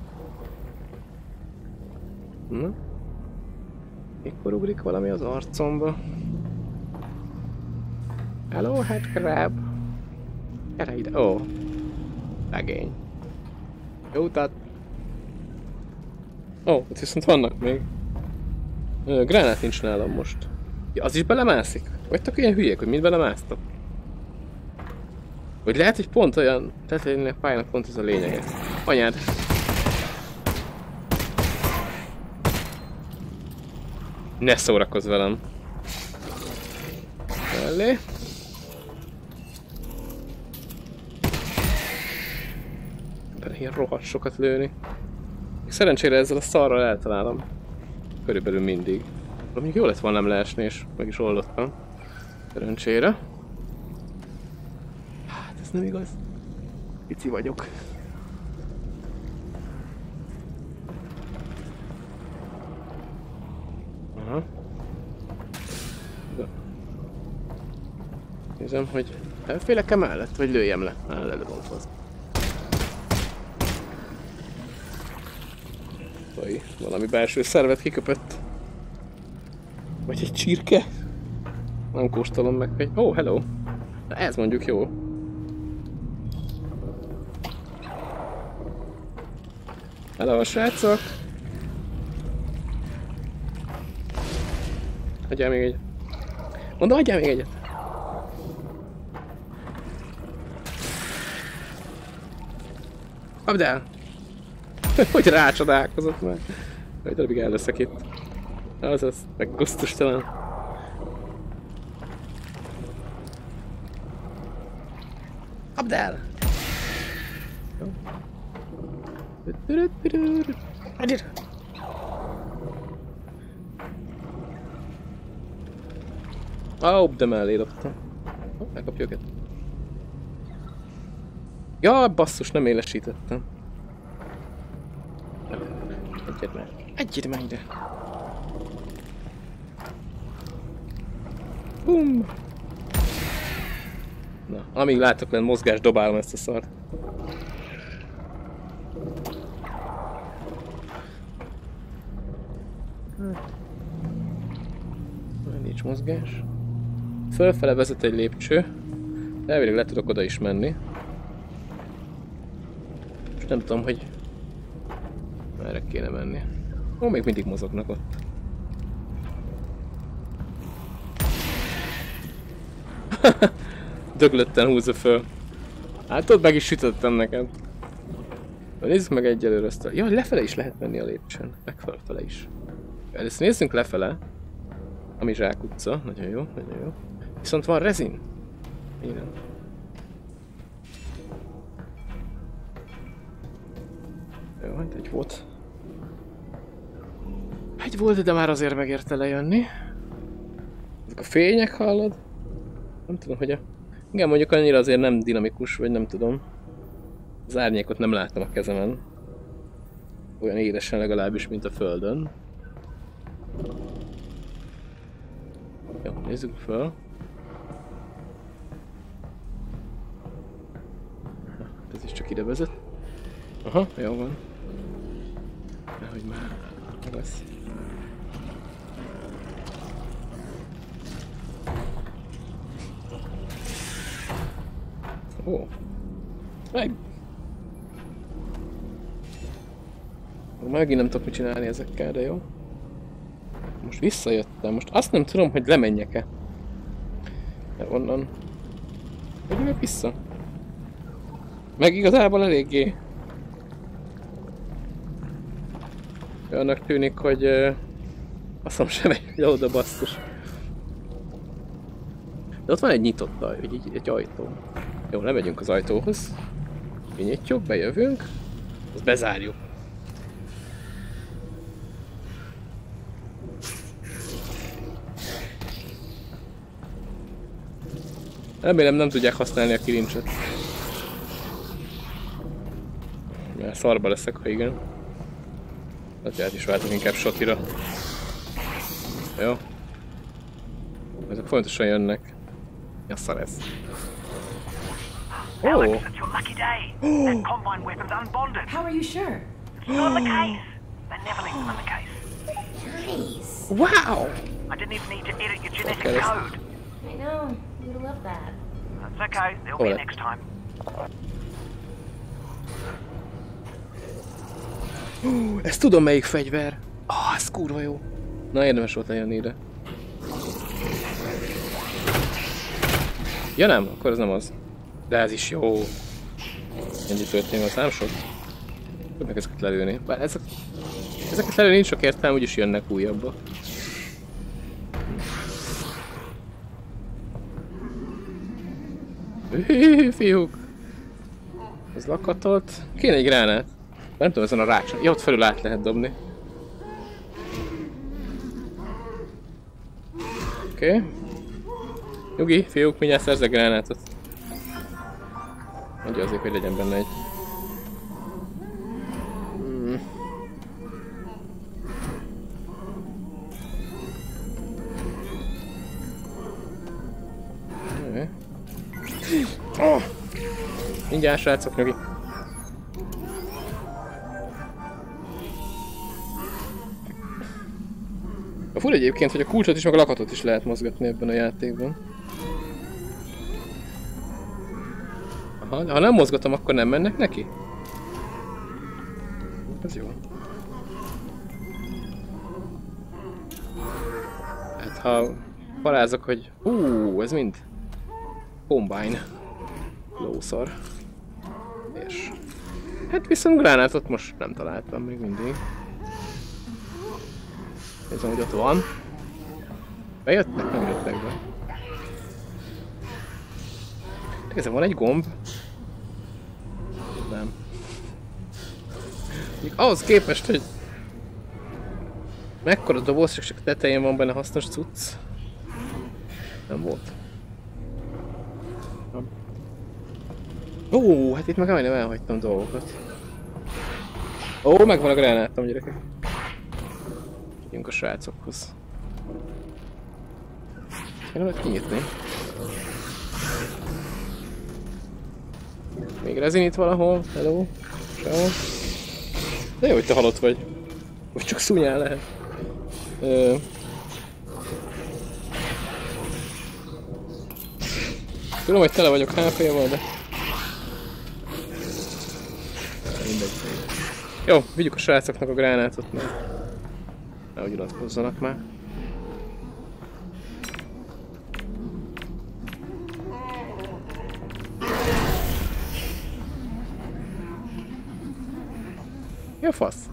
A: Mikor ugrik valami az arcomba? Hello, headcrab! Gyere ide! Ó! Legény. Jó utat! Ó, itt viszont vannak még. Gránát nincs nálam most. Ja, az is belemászik? Vagytok ilyen hülyék, hogy mind belemásztok? Vagy lehet, hogy pont olyan... Tehát ennek pályának pont ez a lényege. Anyád! Ne szórakozz velem! Mellé. Bele ilyen rohadt sokat lőni. Szerencsére ezzel a szarral eltalálom. Körülbelül mindig. Mondjuk jó lett volna nem leesni, és meg is oldottam. Szerencsére. Hát ez nem igaz. Pici vagyok. Aha. De. Nézem, hogy elfélek-e mellett, vagy lőjem le? Előbb van fasz. Vagy valami belső szervet kiköpött. Vagy egy csirke? Nem kóstolom meg, hogy... Oh, hello! Na ez mondjuk jó. Hello, srácok! Adjál még egyet. Mondom, adjál még egyet! Kapd el! Hogy rácsodálkozott már? Egy darabig el leszek itt. Azaz, meg gusztustalan. Kapd el! Adjad! De mellé dobtam. Megkapja őket. Ja, basszus, nem élesítettem. Egyed már. Egyed már ide. Bum! Na, amíg látok lenn mozgás, dobálom ezt a szart. Nincs mozgás. Fölfele vezet egy lépcső. De elvileg le tudok oda is menni. És nem tudom, hogy merre kéne menni. Ó, még mindig mozognak ott. Döglötten húzza föl. Hát ott meg is sütöttem neked. Nézzük meg egyelőre azt a... Ja, lefele is lehet menni a lépcsőn. Meg felfele is. Először nézzünk lefele. Ami zsákutca. Nagyon jó, nagyon jó. Viszont van rezin. Jó, hát egy volt. Egy volt, de már azért megérte lejönni. Ezek a fények, hallod? Nem tudom, hogy a... Igen, mondjuk annyira azért nem dinamikus, vagy nem tudom. Az árnyékot nem láttam a kezemen. Olyan élesen legalábbis, mint a földön. Jó, nézzük föl. Ez is csak ide vezet. Aha, jó van. Nehogy már lesz. Ó. Meg! Megint nem tudok mit csinálni ezekkel, de jó. Most visszajöttem, most azt nem tudom, hogy lemenjek-e. Onnan. Hogy jövök vissza? Meg igazából eléggé... Annak tűnik, hogy... Azt mondom, sem megy oda, basszus. De ott van egy nyitott egy ajtó. Jó, lemegyünk az ajtóhoz. Kinyitjuk, bejövünk. Azt bezárjuk. Remélem nem tudják használni a kilincset. Mert szarba leszek, ha igen. Hát is váltok inkább shotira. Jó. Ezek fontosan jönnek. Ja, szar ez.
C: Alex, it's your lucky day. That combine weapon's unbonded.
B: How are you sure?
C: It's not in the case. They never leave them in the case.
B: Nice.
A: Wow!
C: I didn't even need to edit your genetic
A: Okay,
C: code.
B: I know. You'd love that.
C: That's okay. There'll be next time.
A: Ezt tudom melyik fegyver. Ez kurva jó. Na, érdemes volt lejönni ide. Ja nem, akkor ez nem az. De ez is jó. Ennyi történik, az nem sok. Tudod meg ezeket lelőni. Bár ezeket lelőni nincs sok értelme, úgyis jönnek újabbak. Fiúk. Ez lakatolt. Kéne egy gránát. Nem tudom, ezen a rácson. Ja, ott felül át lehet dobni. Oké. Nyugi, fiúk, mindjárt szerzek gránátot. Mondja azért, hogy legyen benne egy. Oh! Mindjárt, srácok, nyugi. A fura egyébként, hogy a kulcsot is, meg a lakatot is lehet mozgatni ebben a játékban. Aha, ha nem mozgatom, akkor nem mennek neki? Ez jó. Hát ha parázok, hogy... ez mind... Combine. Lószar. És... Hát viszont gránátot most nem találtam még mindig. Nézem, hogy ott van. Bejöttnek? Nem jöttek be. Ezen van egy gomb. Nem. Még ahhoz képest, hogy... Mekkora doboz, csak tetején van benne hasznos cucc. Nem volt. Hát itt meg majdnem elhagytam dolgokat. Megvan a gránátom, gyerekek. Jönk a srácokhoz. Nem lehet kinyitni. Még rezin itt valahol? Hello? Sehol? De jó, hogy te halott vagy. Vagy csak szúnyál lehet. Tudom, hogy tele vagyok HP-val, de... Mindegy. Jó, vigyük a srácoknak a gránátot, mert... Nehogy iratkozzanak már. Mi a fasz?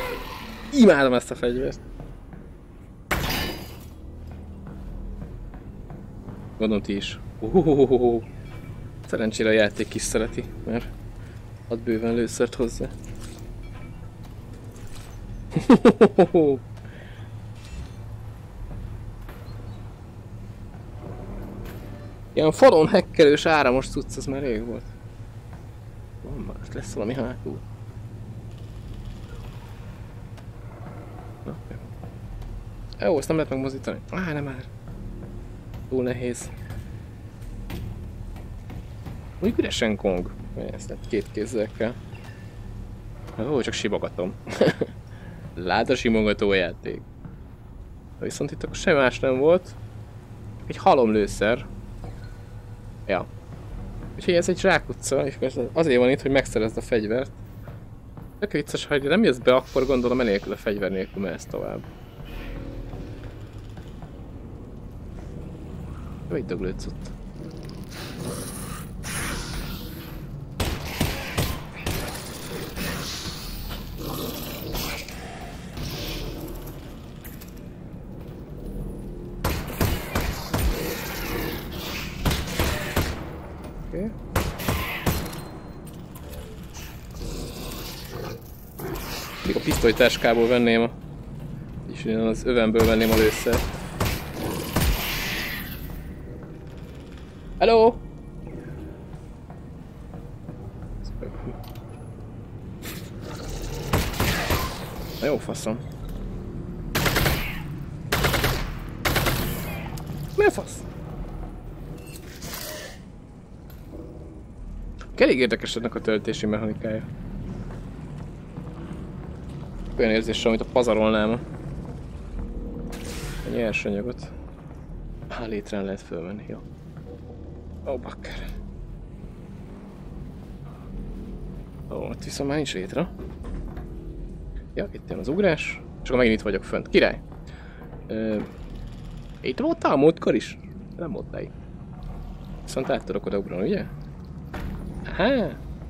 A: Imádom ezt a fegyvert. Gondolom ti is. Szerencsére a játék is szereti, mert ad bőven lőszert hozzá. Ilyen falon hekkelős áramos cucc, az már rég volt. Van már, lesz valami hátul. Na, jó, ezt nem lehet megmozdítani. Nem már. Túl nehéz. Úgy üresen Kong. Ezt lehet két kézzel kell. Ó, csak simogatom. Láda simogató játék. Viszont itt akkor semmi más nem volt. Egy halomlőszer. Ja. Úgyhogy ez egy zsákutca, és azért van itt, hogy megszerezd a fegyvert. Tök vicces, ha nem jössz be, akkor gondolom enélkül a fegyver nélkül mehetsz tovább. Jó, egy döglő cucc. Okay. Még a pisztolytáskából venném és én az övemből venném a lőszert. Hello! Na jó faszom. Mi a fasz? Elég érdekes ennek a töltési mechanikája. Olyan érzéssel, amit a pazarolnám a nyersanyagot. Létrán lehet fölmenni, jó. Ó, bakker. Ó, ott viszont már nincs létre. Ja, itt jön az ugrás. És akkor megint itt vagyok fönt. Király! Itt voltál a múltkor is? Nem voltál itt. Viszont át tudok oda ugrani, ugye? Aha!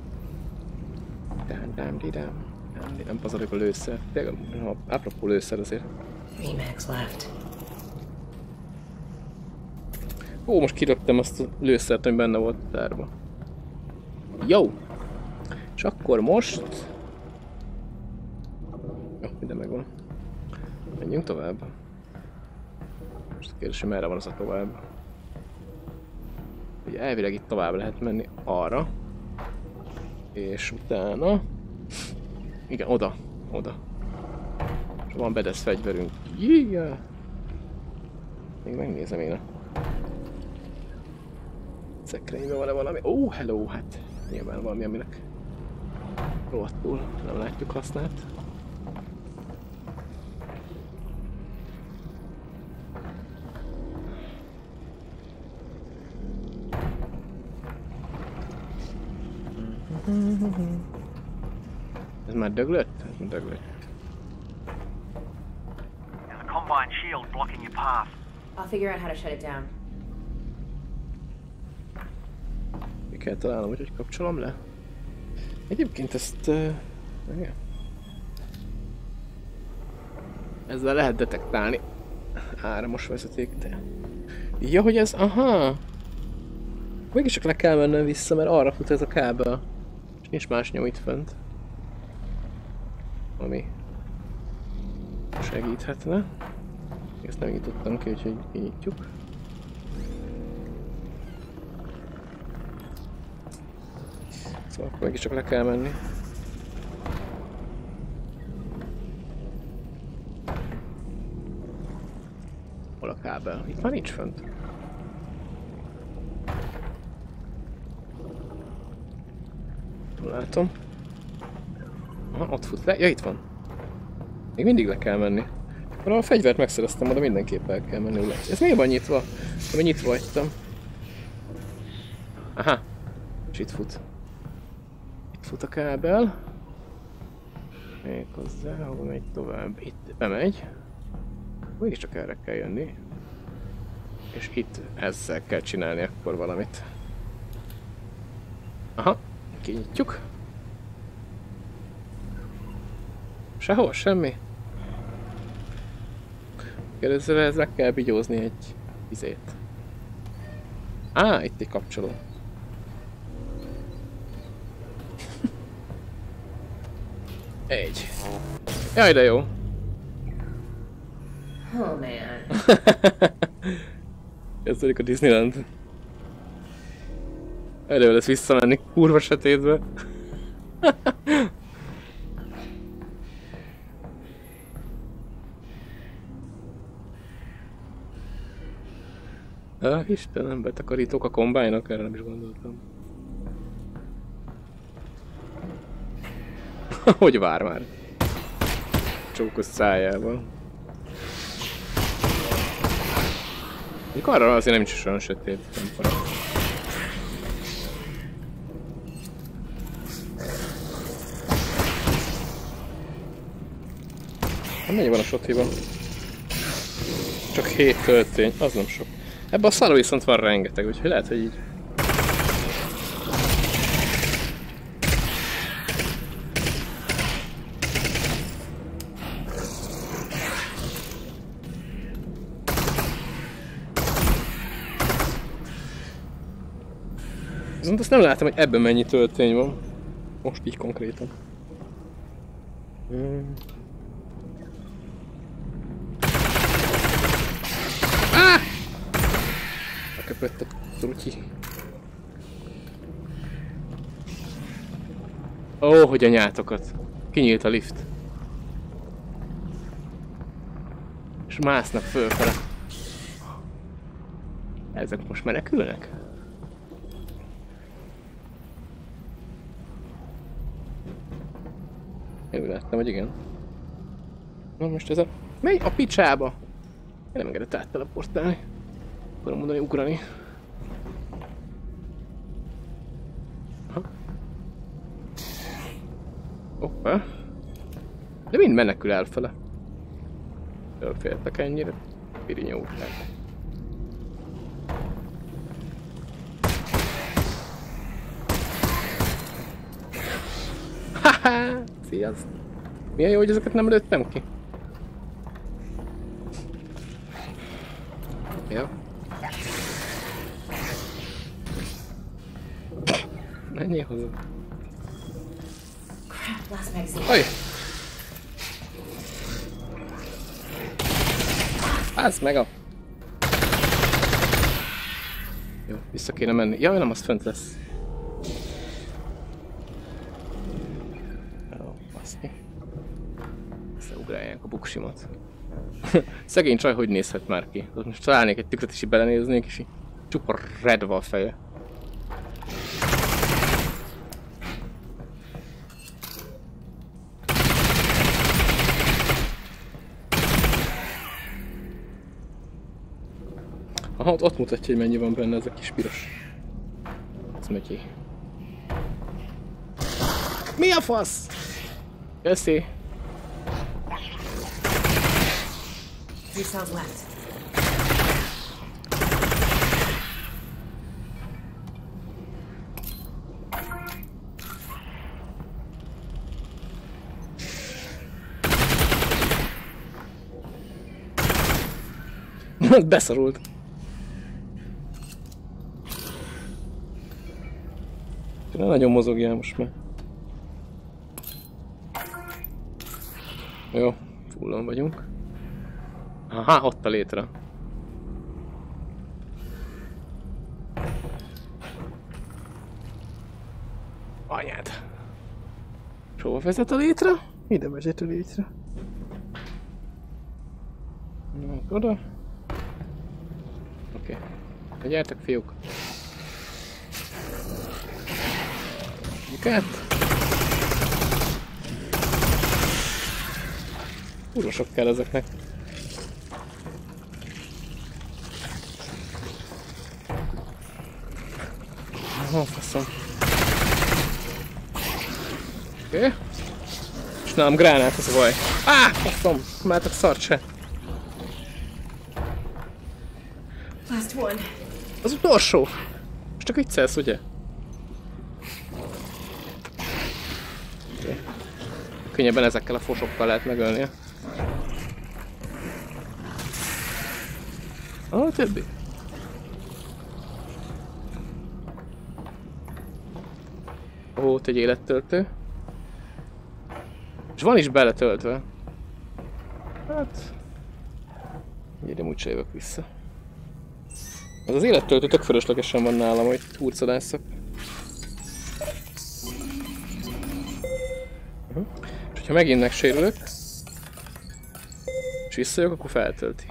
A: Nem pazarok a lőszer. Tényleg, apropó lőszer azért.
B: Remax left.
A: Ó, most kirögtem azt a lőszert, ami benne volt a tárba. Jó! És akkor most... Jó, minden megvan. Menjünk tovább. Most kérdésem, merre van az a tovább. Ugye elvileg itt tovább lehet menni arra. És utána... Igen, oda. Oda. És van bedesz fegyverünk. Yeah. Még megnézem én a... szekrényben van-e valami? Ó, hello, hát nyilván valami, aminek rohadtul nem látjuk hasznát. Ez már döglött? Ez már döglött.
C: There's a combine shield blocking your path.
B: I'll figure out how to shut it down.
A: Mi kell találnom, hogy kapcsolom le? Egyébként ezt... igen. Ezzel lehet detektálni áramos vezeték, de... Ja, hogy ez... Aha! Mégis csak le kell mennem vissza, mert arra fut ez a kábel. És nincs más nyom itt fönt. Ami... segíthetne. Ezt nem nyitottam ki, úgyhogy kinyitjuk. Szóval akkor mégis csak le kell menni. Hol a kábel? Itt már nincs fönt. Látom. Aha, ott fut le. Ja, itt van. Még mindig le kell menni. Akkor a fegyvert megszereztem, oda mindenképp el kell menni. Ez miért van nyitva? Ami nyitva hagytam. Aha. És itt fut. Itt fut a kábel. Még hozzá, ahol megy tovább. Itt bemegy. Mégiscsak erre kell jönni. És itt ezzel kell csinálni akkor valamit. Aha. Kinyitjuk. Sehol, semmi. Először ez meg kell bigyózni egy izét. Á, itt egy kapcsoló. Egy. Jaj, de jó.
B: Oh man.
A: Kezdődik a Disneyland. Elő lesz visszamenni kurva sötétbe. Istenem, betakarítók a kombájnak, erre nem is gondoltam. Hogy vár már? Csókos szájával. Mondjuk arra azért nem is olyan sötét, nem parad. Mennyi van a sotiban? Csak 7 töltény, az nem sok. Ebben a szarban viszont van rengeteg, úgyhogy lehet, hogy így. Viszont azt nem látom, hogy ebben mennyi töltény van. Most így konkrétan. Beköpött a trutyi. Ó, hogy a nyátokat. Kinyílt a lift. És másznak fölfele. Ezek most menekülnek? Én úgy láttam, hogy igen. Na most ez a... Megy a picsába! Én nem engedett átteleportálni. Akarom mondani, ugrani. Aha. Hoppá. De mind menekül elfele. Fölfértek ennyire. Pirinyó után. Haha! Sziasztok! Milyen jó, hogy ezeket nem lőttem ki. Jó. Menjél hozzá.
B: Crap, last magazine.
A: Aj! Állsz meg a... Jó, vissza kéne menni. Jaj, nem, az fönt lesz. Jó, baszki. Összeugrálják a buksimat. Szegény csaj, hogy nézhet már ki? Most találnék egy tükröt és így belenéznék, és így csupa redva a feje. Aha, ott mutatja, hogy mennyi van benne ez a kis piros. Ez mötyé. Mi a fasz? Köszi.
B: 3 cells left.
A: Beszorult. Ne nagyon mozogjál most már. Jó, fullon vagyunk. Aha, ott a létre. Anyád. És hova vezet a létre? Ide vezet a létre. Oda. Oké. Gyertek, fiúk. Miket? Kurva sok kell ezeknek. Aha, faszom. Oké. És nálam gránát, az a baj. Á, faszom! Mátok szart se.
B: Last one.
A: Az utolsó! Most csak viccelsz, ugye? Okay. Könnyebben ezekkel a fosokkal lehet megölnie. A többi. Ó, ott egy élettöltő. És van is beletöltve. Hát... Gyere, úgyse jövök vissza. Ez az élettöltő tök fölöslegesen van nálam, hogy hurcolásszak. És hogyha megint megsérülök, és visszajövök, akkor feltölti.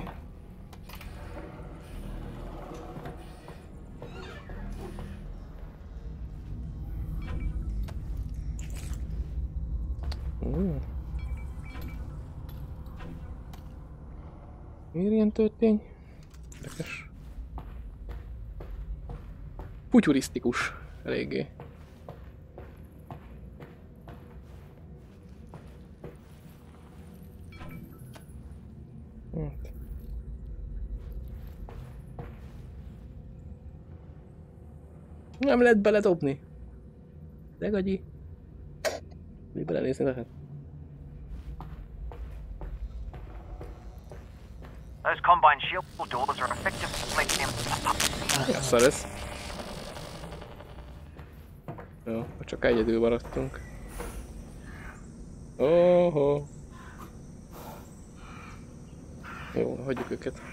A: Miért ilyen történy? Érdekes. Futyurisztikus eléggé. Hát. Nem lehet beledobni. De gagyi. Mi belenézni lehet?
C: Those combine shield doors are effectively in.
A: Ja, szar ez. Jó, csak egyedül maradtunk. Óhó. Jó, hagyjuk őket.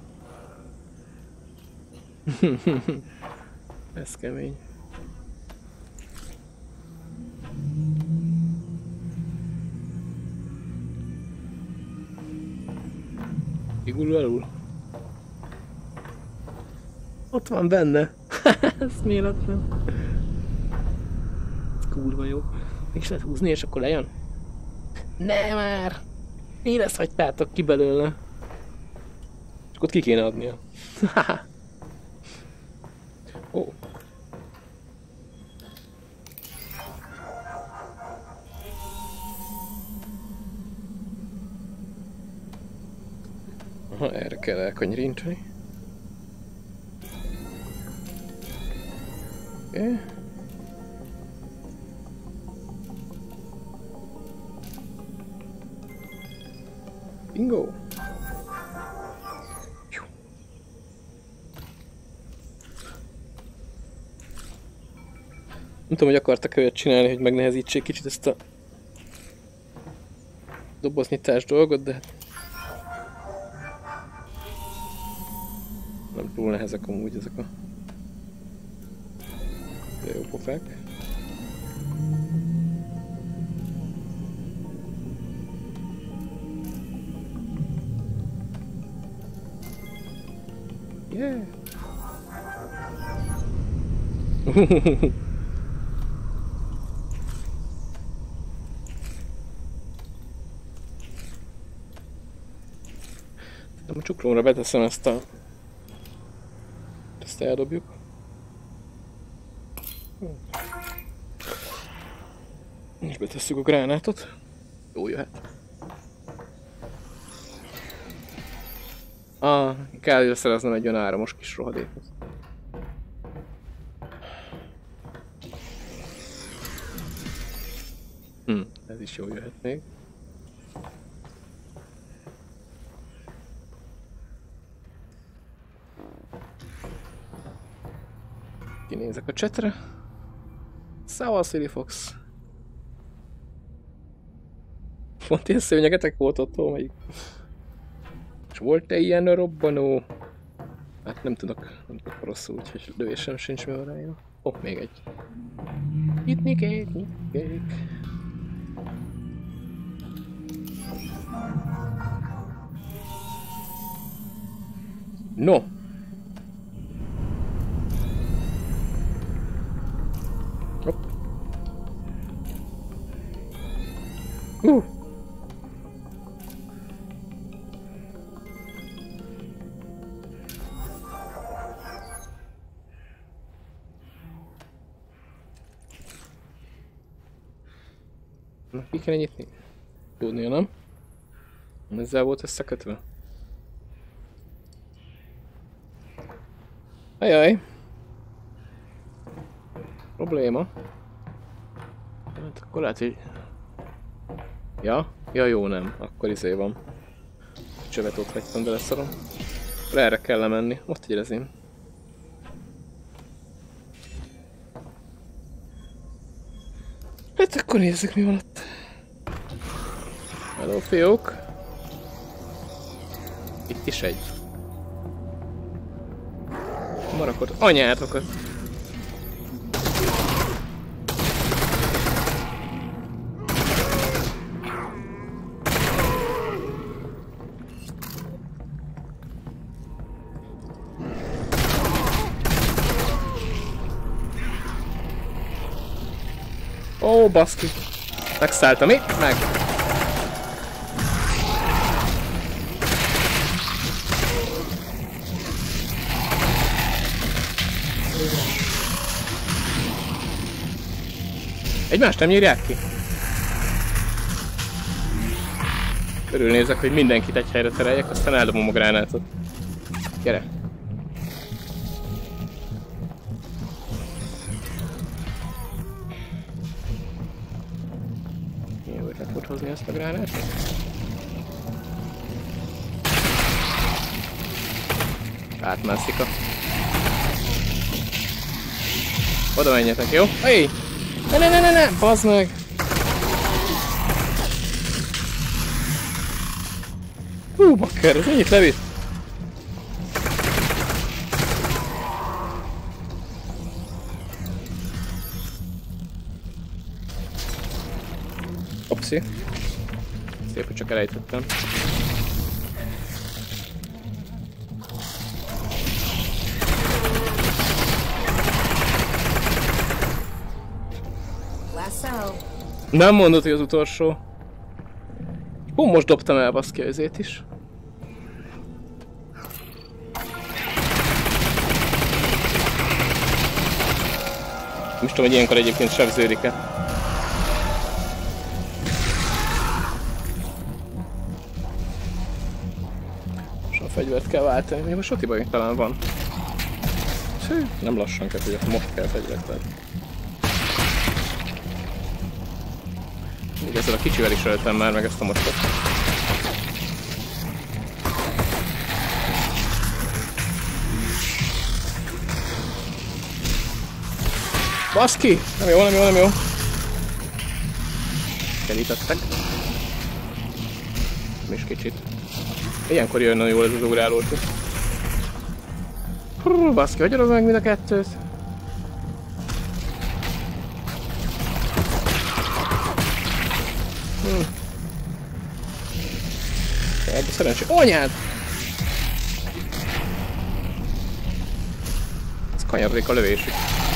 A: Ez kemény. Kigulul alul? Ott van benne. Ez méletlen. Ez kurva jó. Még is lehet húzni és akkor lejön? Ne már! Én ezt hagytátok ki belőle. Csak ott ki kéne adnia. Ó. Aha, erre kell elkanyarincsani. Oké. Bingo! Nem tudom, hogy akartak olyat csinálni, hogy megnehezítsék kicsit ezt a doboznyitás dolgot, de nem túl nehezek amúgy ezek a jó pofák. Yeah! A csuklóra beteszem ezt eldobjuk. És betesszük a gránátot. Jó jöhet. Kell szereznem egy olyan áramos kis rohadékot. Ez is jó jöhet még. Kinézek a chatre. Szava, Silly Fox. Pont ilyen szőnyegetek volt ott, melyik. És volt-e ilyen robbanó? Hát nem tudok rosszul, úgyhogy lövésem sincs mi arra. Még egy. Nyitni kék. No! Hopp. Na, ki kell nyitni? Tudnia, nem? Ezzel volt összekötve? Ajaj! Probléma. Hát akkor lehet, hogy... Ja? Ja, jó, nem. Akkor izé van. Csövet ott hagytam, de leszarom. Akkor erre kell lemenni. Ott érezém. Hát akkor nézzük, mi van ott. Hello, fiók. Itt is egy. Marakot. Anyátokat. Ó, baszki. Megszálltam itt, meg. Egymást nem nyírják ki? Körülnézek, hogy mindenkit egy helyre tereljek, aztán eldobom a gránátot. Gyere! Jó ötlet volt hozni ezt a gránátot? Átmászik a... Oda menjetek, jó? Hey! Ne! Bazd meg! Hú, bakker, ez ennyit levitt? Opszi. Szép, hogy csak elejtettem. Nem mondod, hogy az utolsó. Hú, most dobtam el baszki ezért is. Nem is tudom, hogy ilyenkor egyébként sebződik-e. És a fegyvert kell váltani. Még a sotiban talán van. Hű, nem lassan kell, hogy most kell fegyvert venni. Még ezzel a kicsivel is öltem már meg ezt a mostot. Baszki! Nem jó. Kerítettek. Nem is kicsit. Ilyenkor jönne jól ez az ugrálós. Baszki, hagyod meg mind a kettőt? De szerencsé... Anyád! Ez kanyarodik a lövésük.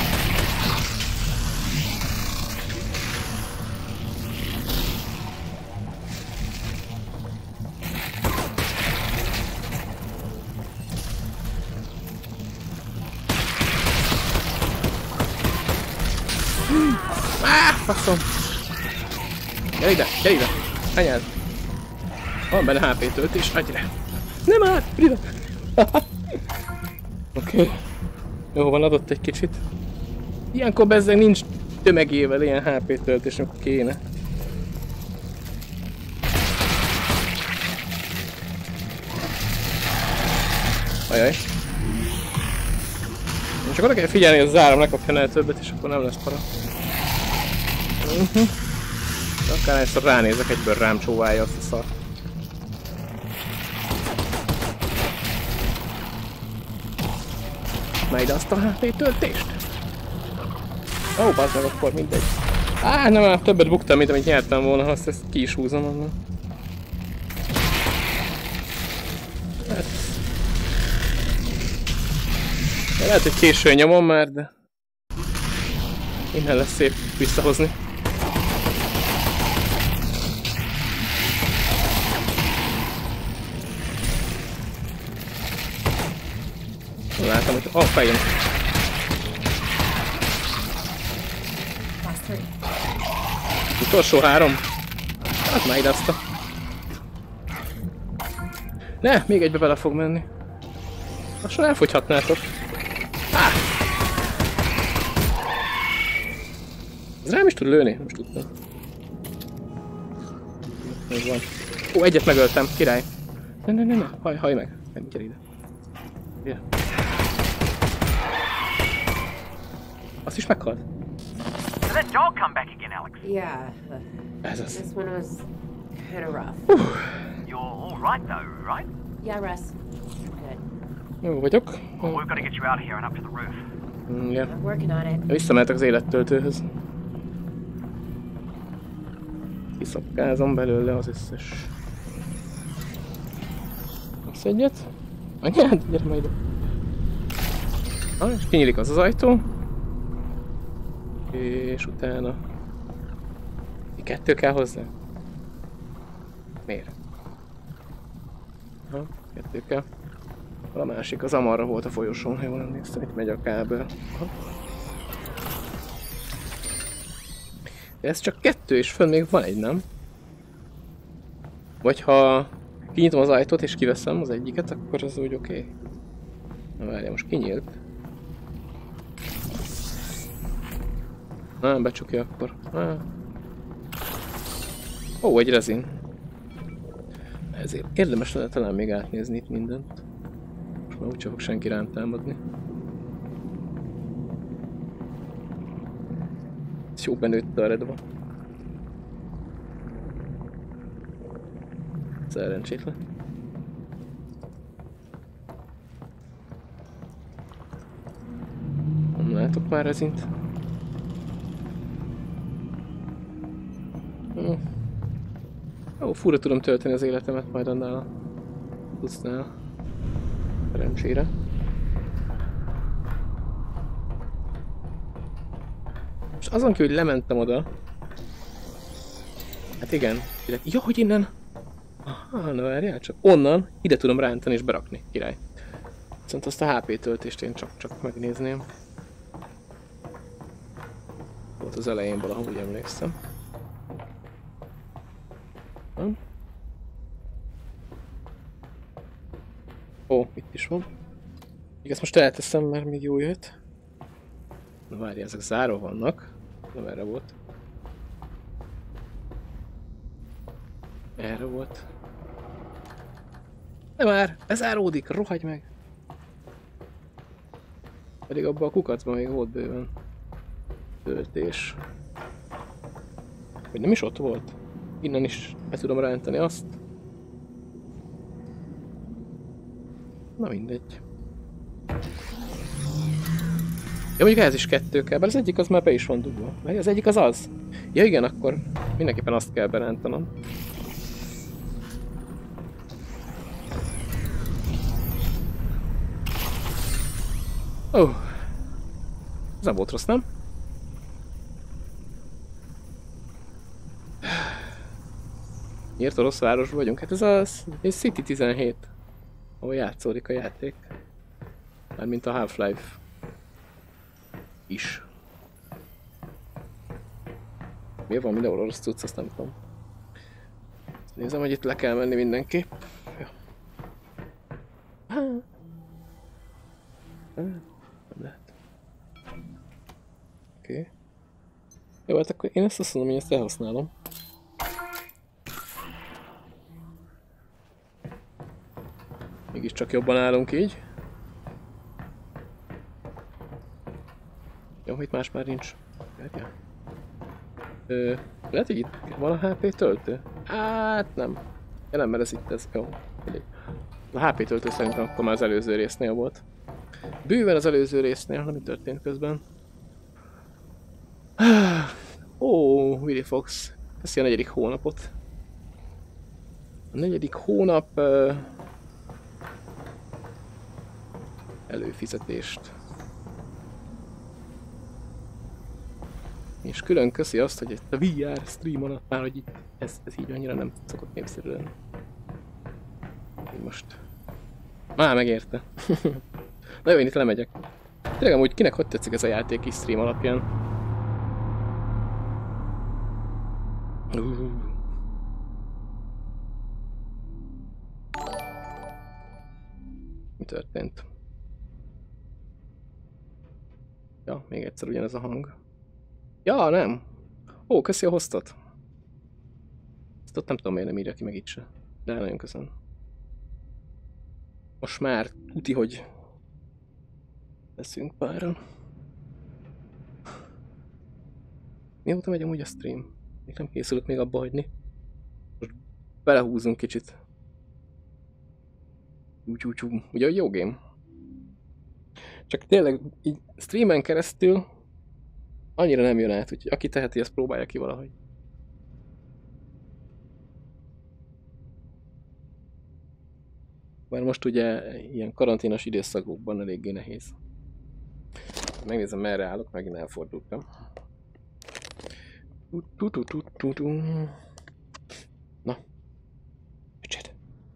A: Faszom! Gyere ide! Anyád! Van benne HP töltés, adj rá! Nem áll! Ide! Oké. Jó van, adott egy kicsit. Ilyenkor bezzeg nincs tömegével ilyen HP töltés, amikor kéne. Ajaj. Csak oda kell figyelni, hogy az áram ne kapjon el többet, és akkor nem lesz para. Akár ezt ránézek, egyből rám csóválja azt a szar. Na ide azt a HP töltést! Ó, bazd meg, akkor mindegy. Á, nem, már többet buktam, mint amit nyertem volna, ha ezt ki is húzom onnan. Hát... Lehet, hogy későn nyomom már, de... Innen lesz szép visszahozni. Látom, hogy... Ó, fején! Utolsó 3. Hát már ide azt a... Ne, még egybe bele fog menni. Lassan elfogyhatnátok. Á! Ez rám is tud lőni? Nem is tudtam. Ez van. Ó, egyet megöltem, király. Ne. Hajj meg. Nem, gyere ide. Gyere. Azt is meghalt.
C: Did that dog come back again, Alex?
B: Yeah.
A: Ez az.
B: This one was kind of rough.
C: You're all right though, right?
B: Yeah, Russ. Good.
A: Jó vagyok.
C: Well, we've got to get you out of here and up to the roof.
A: Ja.
B: I'm working on it.
A: Visszamehetek az élettöltőhöz. Kiszapkázom belőle az összes. Azt egyet. Anyád, gyere majd ide. És kinyílik az ajtó. És utána... Kettő kell hozzá? Miért? Aha, kettő kell. A másik az amarra volt a folyosón, ha jól emlékszem, itt megy a kábel. Aha. De ez csak kettő, és fönn még van egy, nem? Vagy ha kinyitom az ajtót és kiveszem az egyiket, akkor az úgy oké. Na várjál, most kinyílt. Na, becsukja akkor. Ó, egy rezin. Ezért érdemes lenne talán még átnézni itt mindent. Most már úgyse fog senki rám támadni. Ez jó benőtt a redva. Szerencsétlen. Nem látok már rezint. Ó, fura tudom tölteni az életemet majd annál a pusztnál. Szerencsére. És azon kívül, hogy lementem oda. Hát igen. Jó, hogy innen. Aha, na várjál csak. Onnan ide tudom rántani és berakni. Király. Viszont azt a HP töltést én csak megnézném. Volt az elején valahol, úgy emlékszem. Ó, itt is van. Ezt most elteszem, mert még jó jött. Na várj, ezek zárva vannak. Nem erre volt. Erre volt. De már! Ez záródik! Rohagy meg! Pedig abban a kukacban még volt bőven töltés. Vagy nem is ott volt? Innen is be tudom rántani azt. Na mindegy. Ja, mondjuk ez is kettő kell, bár az egyik az már be is van dugva. Vagy az egyik az az? Ja igen, akkor mindenképpen azt kell berántanom. Ó. Ez nem volt rossz, nem? Miért a rossz városban vagyunk? Hát ez az City 17. Ahol játszódik a játék. Mármint a Half-Life is. Miért van mindenhol orosz cucc, azt nem tudom. Nézem, hogy itt le kell menni mindenképp. Ja. Nem lehet. Oké. Jó, hát akkor én ezt azt mondom, hogy ezt elhasználom. Mégiscsak jobban állunk így. Jó, itt más már nincs. Lehet, hogy itt van a HP töltő? Hát nem. Ja nem, mert ez itt ez. Jó. A HP töltő szerintem akkor már az előző résznél volt. Bőven az előző résznél, nem mi történt közben. Ó, Willy Fox. Köszi a 4. hónapot. A 4. hónap... előfizetést. És külön köszi azt, hogy a VR stream alatt már, hogy itt ez így annyira nem szokott népszerű lenni. Így most... Már megérte. Na jó, én itt lemegyek. Tényleg amúgy kinek hogy tetszik ez a játék is stream alapján? Mi történt? Ja, még egyszer ugyanez a hang. Ja, nem! Ó, köszi a hostot! Ezt ott nem tudom, miért nem írja ki meg itt se. De nagyon köszönöm. Most már tuti, hogy leszünk páran. Mióta megy amúgy a stream? Még nem készülök még abba hagyni. Most belehúzunk kicsit. Ugye, jó game. Csak tényleg így streamen keresztül annyira nem jön át, úgyhogy aki teheti, azt próbálja ki valahogy. Bár most ugye ilyen karanténos időszakokban eléggé nehéz. Megnézem, merre állok, megint elfordultam. Na. Micsoda.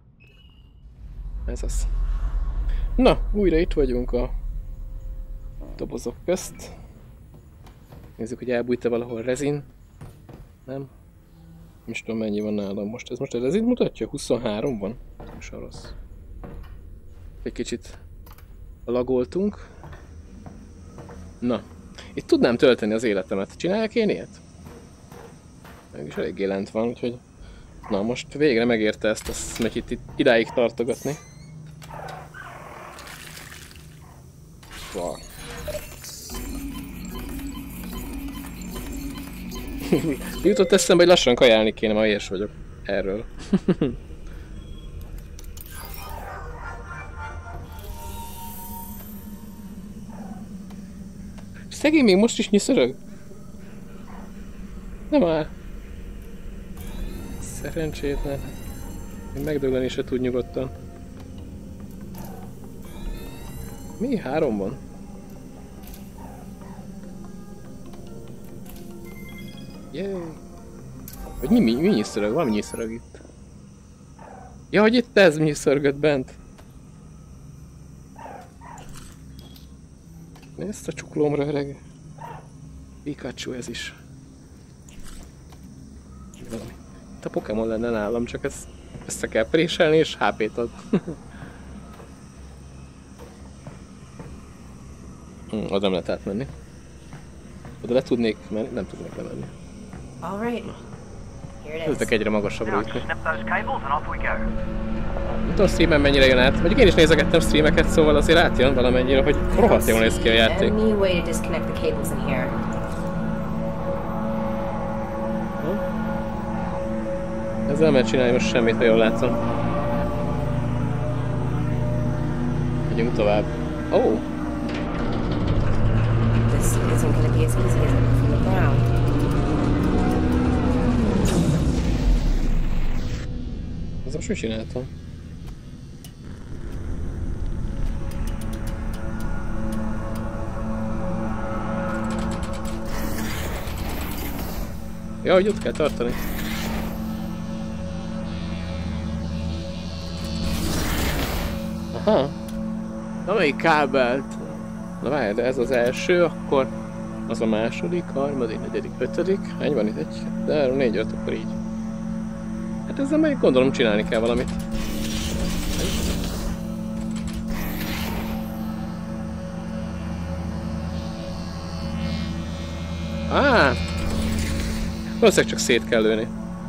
A: Ez az. Na, újra itt vagyunk a dobozok közt. Nézzük, hogy elbújt-e valahol rezin. Nem? Nem tudom, mennyi van nálam most. Ez most a rezin mutatja? 23 van? Most a rossz. Egy kicsit lagoltunk. Na, itt tudnám tölteni az életemet. Csináljak én ilyet? Mégis eléggé lent van, úgyhogy... Na, most végre megérte ezt a szmetyit itt idáig tartogatni. Wow. Jutott eszembe, hogy lassan kajálni kéne, ma éhes vagyok erről. Szegény még most is nyiszörög? Nem áll. Szerencsétlen. Még megdögleni se tud nyugodtan. Mi? 3 van? Yay. Vagy mi nyiszörög? Valami nyiszörög itt. Ja, hogy itt ez nyiszörgött bent. Nézd, a csuklómra öreg. Pikachu ez is. Valami. Itt a Pokémon lenne nálam, csak ezt össze kell préselni és HP-t ad. Oda nem lehet átmenni. Oda le tudnék menni? Nem tudnék lemenni. Tudok egyre magasabbra jutni. Nem tudom, streamen mennyire jön át. Mondjuk én is nézegettem streameket, szóval azért átjön valamennyire, hogy rohadt jól néz ki a játék. Ezzel nem lehet csinálni most semmit, ha jól látom. Megyünk tovább. Oh! Ez most mit csináltam? Ja, hogy ott kell tartani. Aha. Na, melyik kábelt? Na várj, de ez az első, akkor az a második, harmadik, negyedik, ötödik. Hány van itt? 1, 2, 3, 4, 5, akkor így. Hát ezzel meg gondolom csinálni kell valamit. Valószínűleg csak szét kell lőni.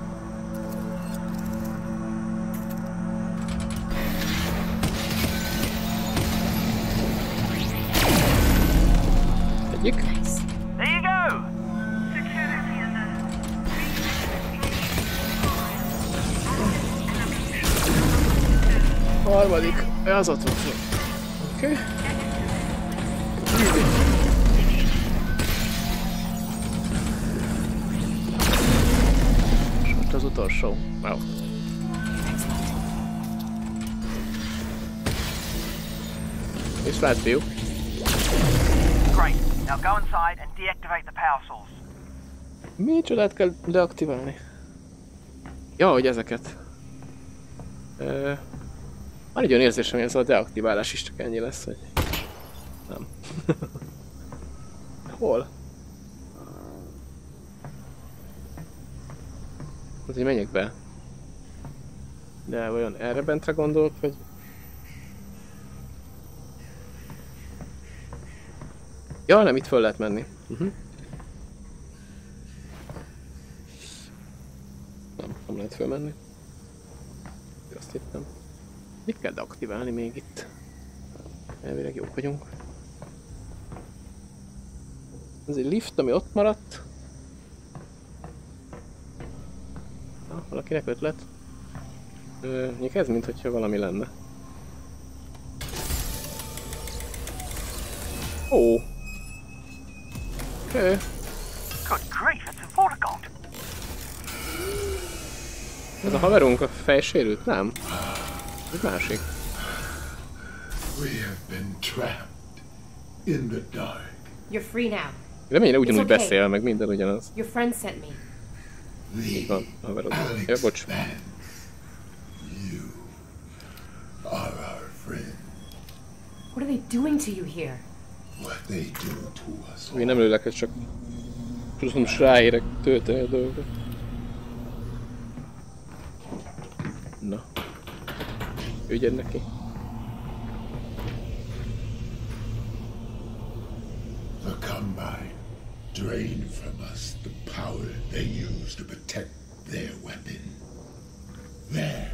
A: Egyik.
C: There you go!
A: Harmadik. Az ott van. Oké. És most az utolsó. Wow. És lát, fiú.
C: Great. Now go inside and deactivate the power source.
A: Micsodát kell deaktiválni? Ja, hogy ezeket. Van egy olyan érzésem, hogy ez a deaktiválás is csak ennyi lesz, hogy... Nem. Hol? Azért menjek be. De vajon erre bentre gondolt, vagy... Ja, nem, itt föl lehet menni. Nem lehet fölmenni. Azt hittem. Mit kell deaktiválni még itt? Elvileg jók vagyunk. Ez egy lift, ami ott maradt. Valakinek ötlet? Mondjuk ez, mintha valami lenne. Ó! Oké.
C: Good grief, it's a Vortigaunt.
A: Ez a haverunk a fejsérült? Nem. Ez másik.
D: We have been trapped in the dark.
B: You're free now.
A: Reményre ugyanúgy
B: It's okay.
A: beszél, meg minden ugyanaz.
B: Your friend sent me.
A: Így van, haverod.
D: Alex
A: Ja, bocs.
D: Vance. You are our friend.
B: What are they doing to you here?
D: What they do to us
A: Én nem lőlek, ez csak... Tudom, ráérek tölteni a dolgokat. Na. Ügyed neki.
D: The Combine drained from us the power they use to protect their weapon. There.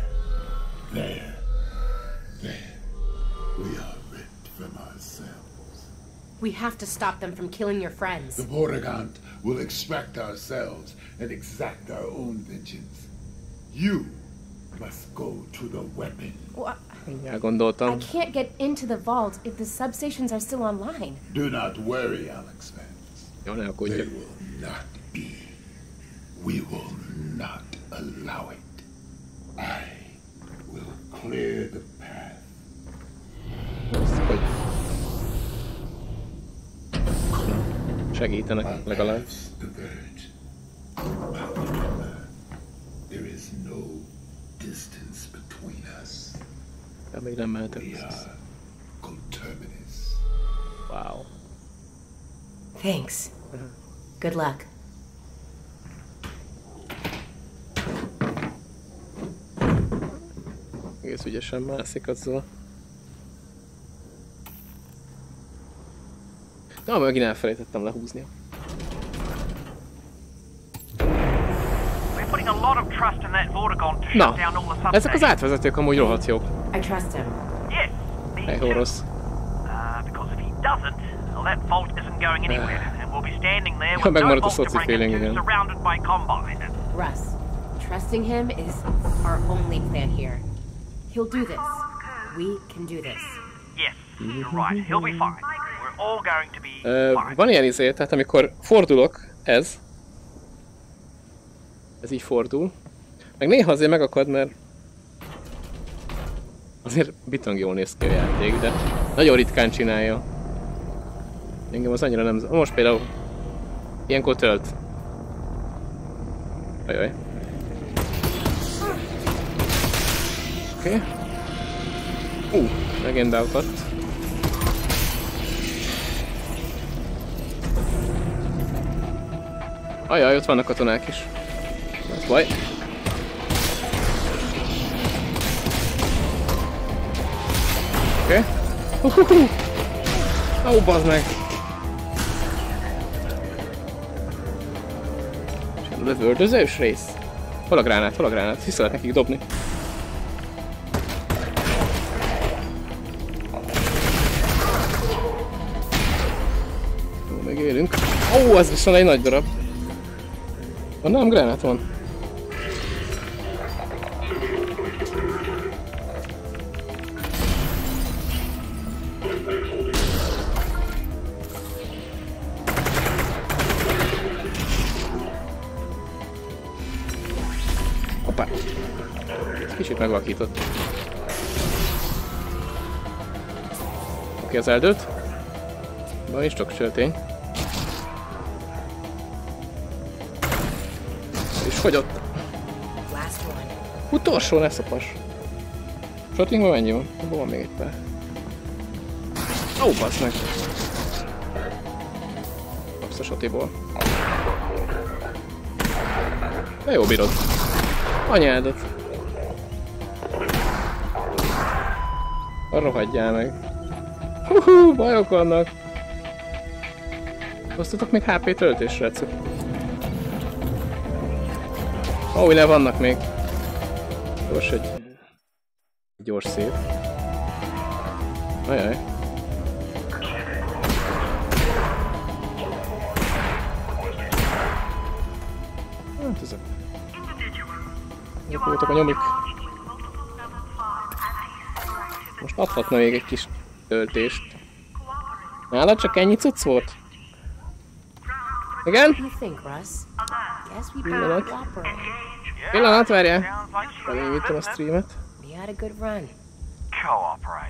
D: We are ripped from ourselves.
B: We have to stop them from killing your friends.
D: The Vortigaunt will extract ourselves and exact our own vengeance. You must go to the weapon.
B: Well,
A: Elgondoltam.
B: I can't get into the vault if the substations are still online.
D: Do not worry, Alex Vance.
A: Jó, ne
D: They
A: aggódjak.
D: will not be. We will not allow it. I will clear the path.
A: Hogy... Segítenek legalább.
D: Paths diverge. But remember, there is no distance between us.
A: De még nem mehetek.
D: We are conterminous.
A: Wow.
B: Thanks. Good luck.
A: Egész ügyesen mászik azzal. Na, megint elfelejtettem lehúzni.
C: We're putting a lot of trust in that Vortigaunt to shut
A: Na,
C: down all the
A: ezek az
C: substations.
A: átvezetők amúgy rohadt jók.
B: I trust him.
C: Yes, me
A: Hey,
C: too.
A: Horus.
C: Because if he doesn't, well, that vault isn't going anywhere, and we'll be standing there
A: Ja,
C: with no
A: megmaradt a
C: vault to
A: szoci
C: break
A: feeling,
C: into,
A: igen.
C: surrounded by Combine.
B: Russ, trusting him is our only plan here. He'll do this. We can do this.
C: Yes, you're right. He'll be fine. We're all going to be fine.
A: Van ilyen izé, tehát amikor fordulok, ez így fordul, meg néha azért megakad, mert azért bitang jól néz ki a játék, de nagyon ritkán csinálja. Engem az annyira nem... Most például ilyenkor tölt. Ajaj. Oké. Megint beakadt. Ajaj, ott vannak katonák is. Ez baj. Oké. Ó, bazd meg! És a lövöldözős rész. Hol a gránát, hol a gránát? Vissza lehet nekik dobni. Jó, még élünk. Ó, ez viszont egy nagy darab. Van, nem, gránát van. Hoppá. Kicsit megvakított. Oké, az eldőlt. Van is csak söltény. És fogyott.
B: Last one.
A: Utolsó, ne szopas. Shottingban mennyi van? Abban van még egy pár. Ó, bassz meg. Kapsz a shotiból. De jó bírod. Anyádat. Rohadjál meg. Bajok vannak. Hoztatok még HP töltésre, srácok? Ó, ide vannak még. Gyors egy... Gyors szép. Ajaj. Hát ezek... voltak a nyomik. Most adhatna még egy kis töltést. Nálad csak ennyi cucc volt? Igen?
B: What do you think, Russ? Guess we better
A: Pillanat.
B: cooperate.
A: Pillanat, várjál. Felényítem a streamet.
B: We had a good run.
C: Cooperate.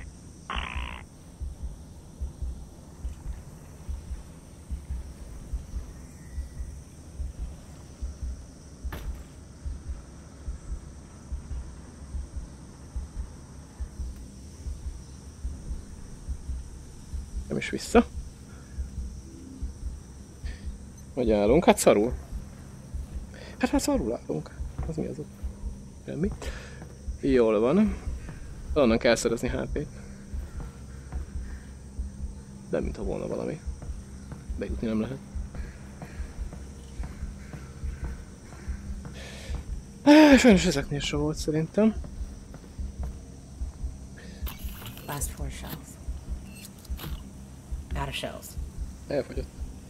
A: Nem is vissza. Hogy állunk? Hát szarul. Hát szarul állunk. Az mi az ott? Semmi. Jól van. Onnan kell szerezni HP-t. Nem mintha volna valami. Bejutni nem lehet. Sajnos ezeknél se volt szerintem.
B: Last 4 shells. Out of shells.
A: Elfogyott.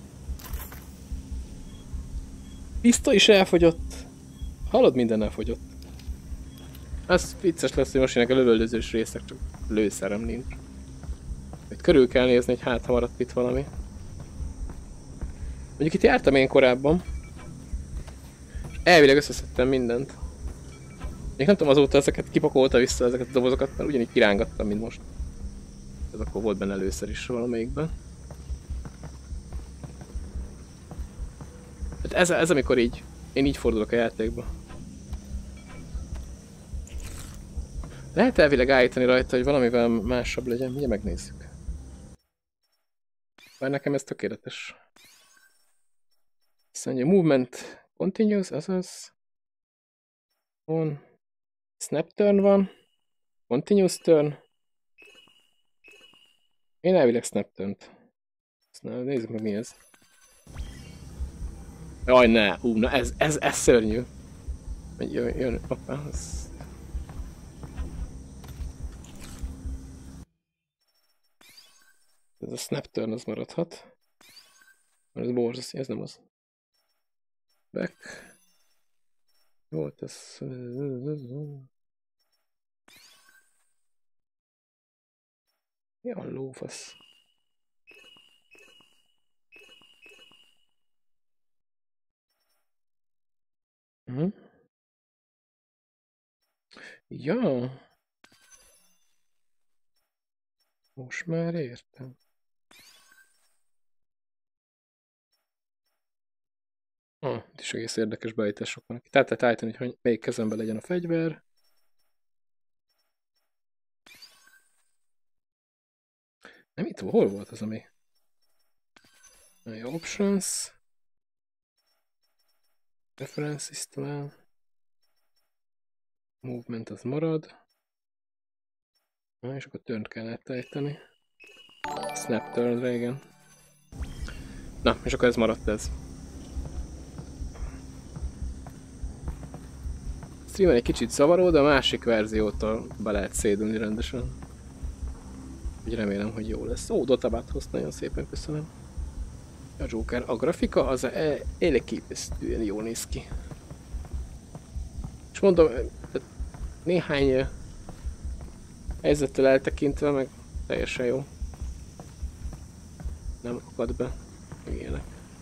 A: Pisztoly is elfogyott. Hallod, minden elfogyott. Ez vicces lesz, hogy most jönnek a lövöldözős részek, csak lőszerem nincs. Itt körül kell nézni, hogy hát ha maradt itt valami. Mondjuk itt jártam én korábban. Elvileg összeszedtem mindent. Még nem tudom, azóta ezeket kipakolta vissza, ezeket a dobozokat, mert ugyanígy kirángattam, mint most. Ez akkor volt benne lőszer is valamelyikben. Hát ez amikor így, én így fordulok a játékba. Lehet elvileg állítani rajta, hogy valamivel másabb legyen, ugye megnézzük. Bár nekem ez tökéletes. Azt mondja, movement continues, azaz. On. Snap turn van. Continuous turn. Én elvileg snap turn-t. Nézzük meg mi ez. Jaj, ne! Na ez szörnyű. Jön, hoppá, ez... Ez a snap turn az maradhat. Ez borzasztó, ez nem az. Back. Jó, ez... Mi a lófasz? Ja. Most már értem. Itt is egész érdekes beállítások vannak. Tehát állítani, hogy melyik kezemben legyen a fegyver. Nem itt, hol volt az, ami... Options. References talán. Movement az marad. És akkor turn-t kell átállítani. Snap turn-re, igen. Na, és akkor ez maradt ez. Streamen egy kicsit zavaró, de a másik verziótól be lehet szédülni rendesen. Úgy remélem, hogy jó lesz. Ó, Dotabát hoz, nagyon szépen köszönöm. A Joker. A grafika az elképesztően jól néz ki. És mondom, néhány helyzettel eltekintve meg teljesen jó. Nem akad be. Ilyenek.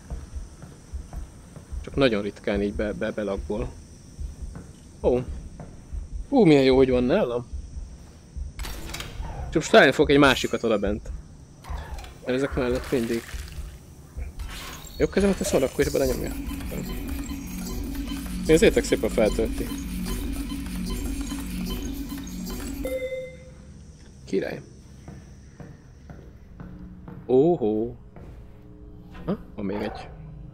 A: Csak nagyon ritkán így belagból. Ó. Milyen jó, hogy van nálam. Csak most találni fogok egy másikat oda bent. Mert ezek mellett mindig. Jobb kezemet teszem oda, akkor is belenyomja. Nézzétek, szépen feltölti. Király. Óhó. Van még egy.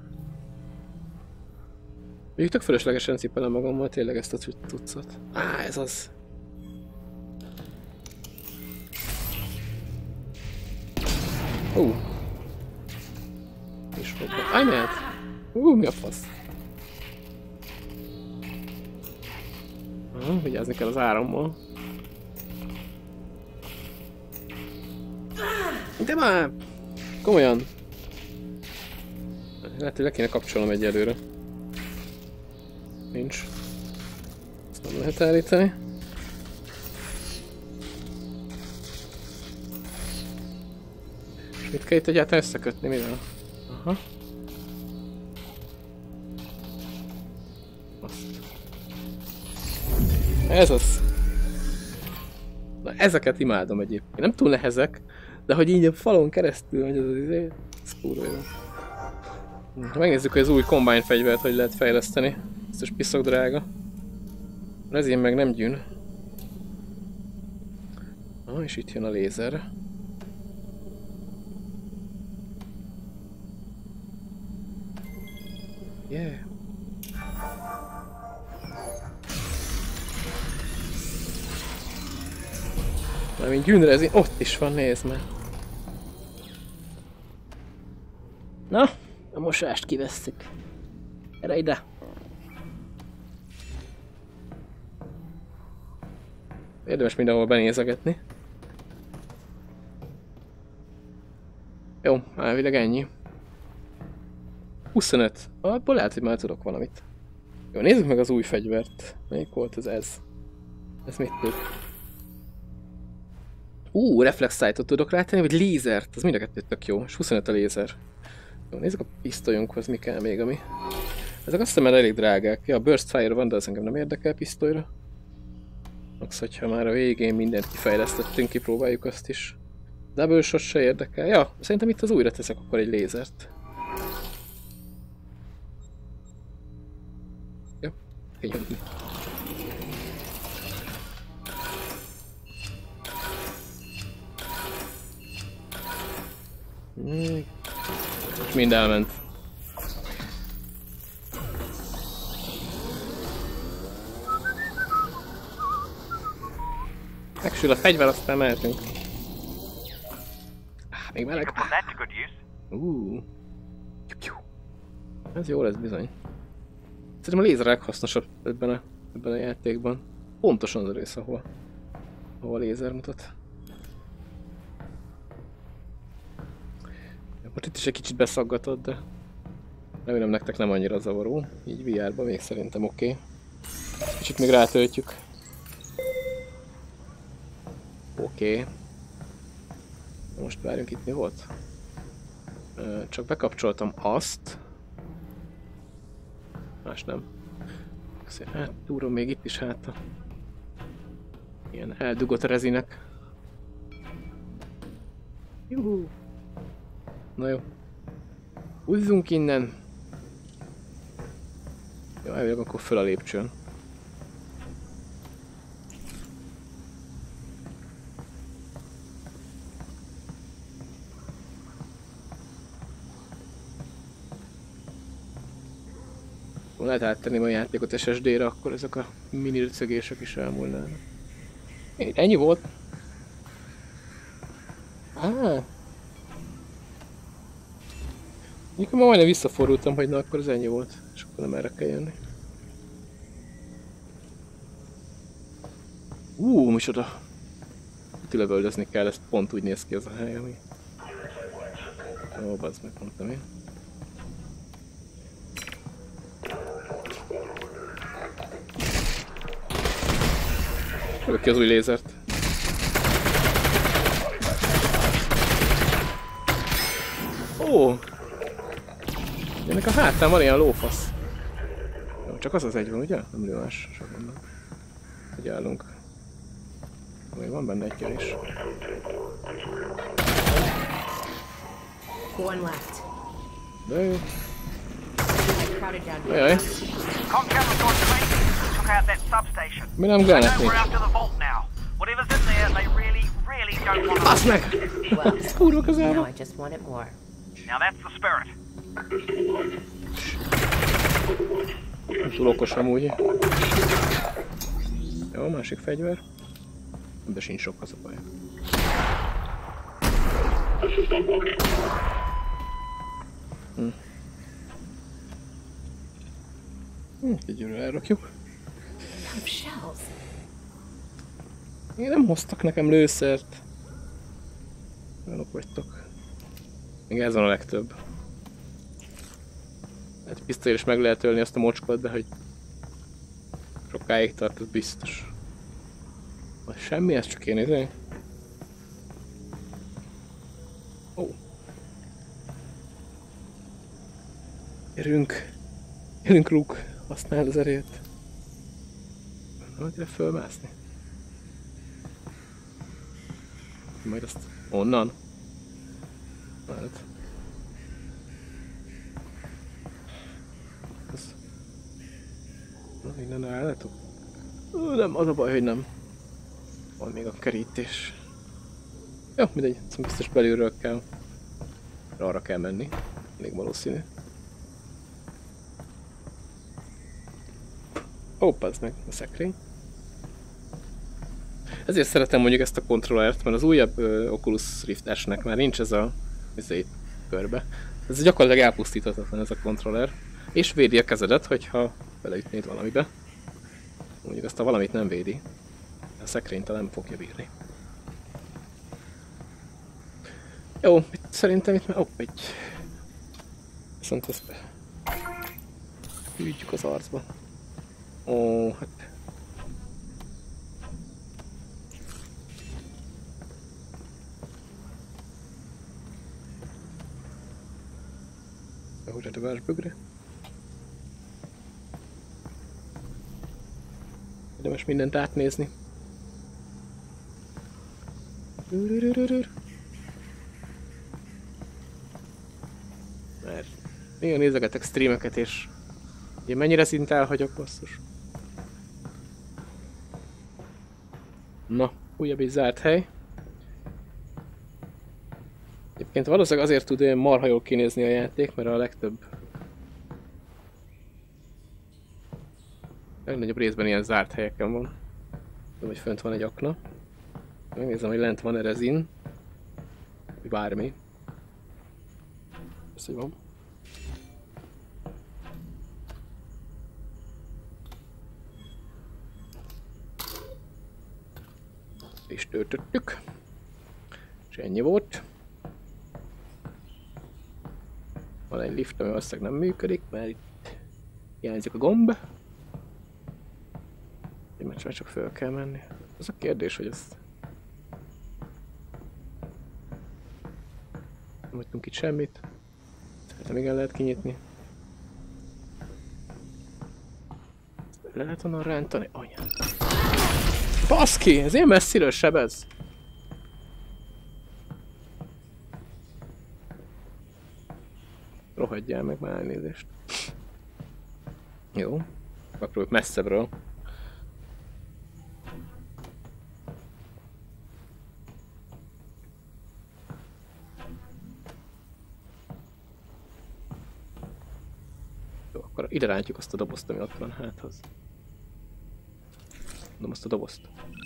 A: Még tök fölöslegesen cipelem magammal tényleg ezt a tucat. Ez az. És robban. Mehet! Mi a fasz? Vigyázni kell az árammal. De már! Komolyan! Lehet, hogy le kéne kapcsolnom egyelőre. Nincs. Ezt nem lehet állítani. És mit kell itt egyáltalán összekötni, mivel? Aha. Azt. Ez az. Na, ezeket imádom egyébként. Nem túl nehezek, de hogy így a falon keresztül megy az izé, ez kurva jó. Megnézzük, hogy az új Combine fegyvert hogy lehet fejleszteni. Biztos piszok drága. Ez én meg nem gyűn. És itt jön a lézer. Yeah. Mármint gyűnrezin, ott is van, nézd meg. Na, a mosást kivesszük. Gyere ide. Érdemes mindenhol benézegetni. Jó, elvileg ennyi. 25. Abból lehet, hogy már tudok valamit. Jó, nézzük meg az új fegyvert. Melyik volt ez? Ez mit tud? Reflex sight-ot tudok rátenni, vagy lézert. Az mind a kettő tök jó. És 25 a lézer. Jó, nézzük a pisztolyunkhoz, mi kell még, ami... Ezek azt hiszem elég drágák. Ja, Burst Fire van, de az engem nem érdekel pisztolyra. Max, hogyha már a végén mindent kifejlesztettünk, kipróbáljuk azt is. Double shot se érdekel. Ja, szerintem itt az újra teszek akkor egy lézert. Jó, jönni. És mind elment. Megsül a fegyver, aztán mehetünk. Még meleg. Ez jó lesz bizony. Szerintem a lézer leghasznosabb ebben a játékban. Pontosan az a rész, ahol a lézer mutat. Most itt is egy kicsit beszaggatott, de remélem nektek nem annyira zavaró. Így VR-ban még szerintem oké. Kicsit még rátöltjük. Oké. Most várjunk, itt mi volt? Csak bekapcsoltam azt. Más nem. Hát túrom még itt is hátra. Ilyen eldugott rezinek. Juhú. Na jó. Húzzunk innen. Jó, elvileg akkor föl a lépcsőn. Ha lehet áttenném a játékot SSD-re, akkor ezek a mini röcögések is elmúlnának. Ennyi volt? Mikor ma majdnem visszafordultam, hogy na akkor ez ennyi volt, és akkor nem erre kell jönni. Micsoda! Itt lövöldözni kell, ez pont úgy néz ki ez a hely, ami... Ó, bazd meg, mondtam én. Lövök ki az új lézert. Ennek a hátán van ilyen lófasz. Jó, csak az egy van, ugye? Nem lőás, sok mondom. Hogy állunk. Még van benne egy kör is. De jó. Ajaj. Mi nem granátnék? Basz meg! Ez kurva közel van. Nem túl okos amúgy. Jó, másik fegyver. De sincs sok, az a baj. Egyről elrakjuk. Én nem hoztak nekem lőszert. Olyanok vagytok. Még ez van a legtöbb. Hát pisztolyra is meg lehet ölni azt a mocskot, de hogy sokkal sokáig tart, ez biztos. Vagy semmi, ez csak én izé. Ó. Gyerünk. Gyerünk, Luke. Használd az erőt. Nem kell fölmászni. Majd azt onnan. Hát. Ez... Na, innen állhatok? Nem, az a baj, hogy nem. Van még a kerítés. Jó, mindegy, szóval biztos belülről kell. Arra kell menni. Elég valószínű. Hopp, ez meg a szekrény. Ezért szeretem mondjuk ezt a kontrollert, mert az újabb Oculus Rift S-nek már nincs ez a körbe. Ez gyakorlatilag elpusztíthatatlan ez a kontroller. És védi a kezedet, hogyha beleütnéd valamibe. Mondjuk azt a valamit nem védi. A szekrényt nem fogja bírni. Jó, szerintem itt már... Hopp, egy... Viszont ezt be... Hűtjük az arcba. Ó, hát... Behogy a dövásbögre. Érdemes mindent átnézni. Mert néha nézegetek streameket és én mennyire szint elhagyok, basszus. Na, újabb egy zárt hely. Egyébként valószínűleg azért tud olyan marha jól kinézni a játék, mert a legnagyobb részben ilyen zárt helyeken van. Tudom, hogy fönt van egy akna. Megnézem, hogy lent van-e rezin. Vagy bármi. Ez hogy van. És töltöttük. És ennyi volt. Van egy lift, ami valószínűleg nem működik, mert itt hiányzik a gomb. Mert csak föl kell menni. Az a kérdés, hogy ezt... Nem hagytunk itt semmit. Szerintem igen lehet kinyitni. Ezt le lehet onnan rántani? Anyám. Baszki! Ez ilyen messziről sebez! Rohadjál meg, már elnézést. Jó. Megpróbáljuk messzebbről. Jó, akkor ide rántjuk azt a dobozt, ami ott van háthoz. Mondom azt a dobozt.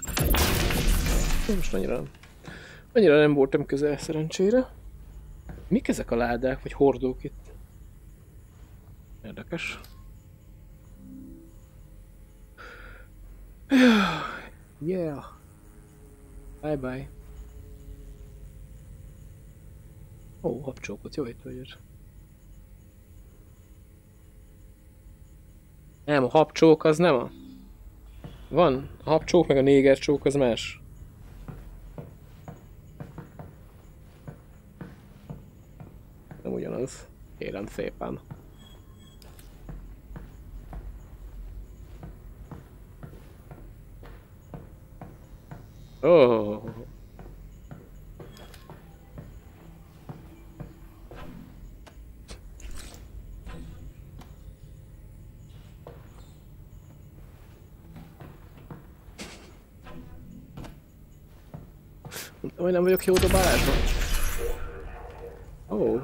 A: Most annyira nem voltam közel szerencsére. Mik ezek a ládák, vagy hordók itt? Érdekes. Yeah. Bye bye. Ó, habcsókot, jó itt vagy. Nem, a habcsók az nem a... Van, a habcsók meg a négercsók az más. Nem ugyanaz. Kérem szépen. Oh. Mondtam, hogy nem vagyok jó dobálásban. Ó. Oh.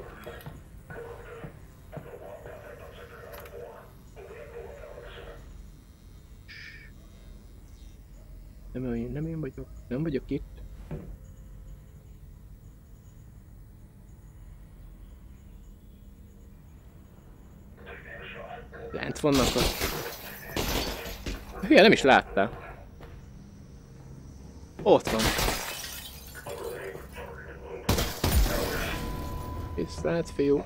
A: Nem én vagyok. Nem vagyok itt. Lent vannak a... Hülye, nem is láttál. Ott van. Viszlát, fiú.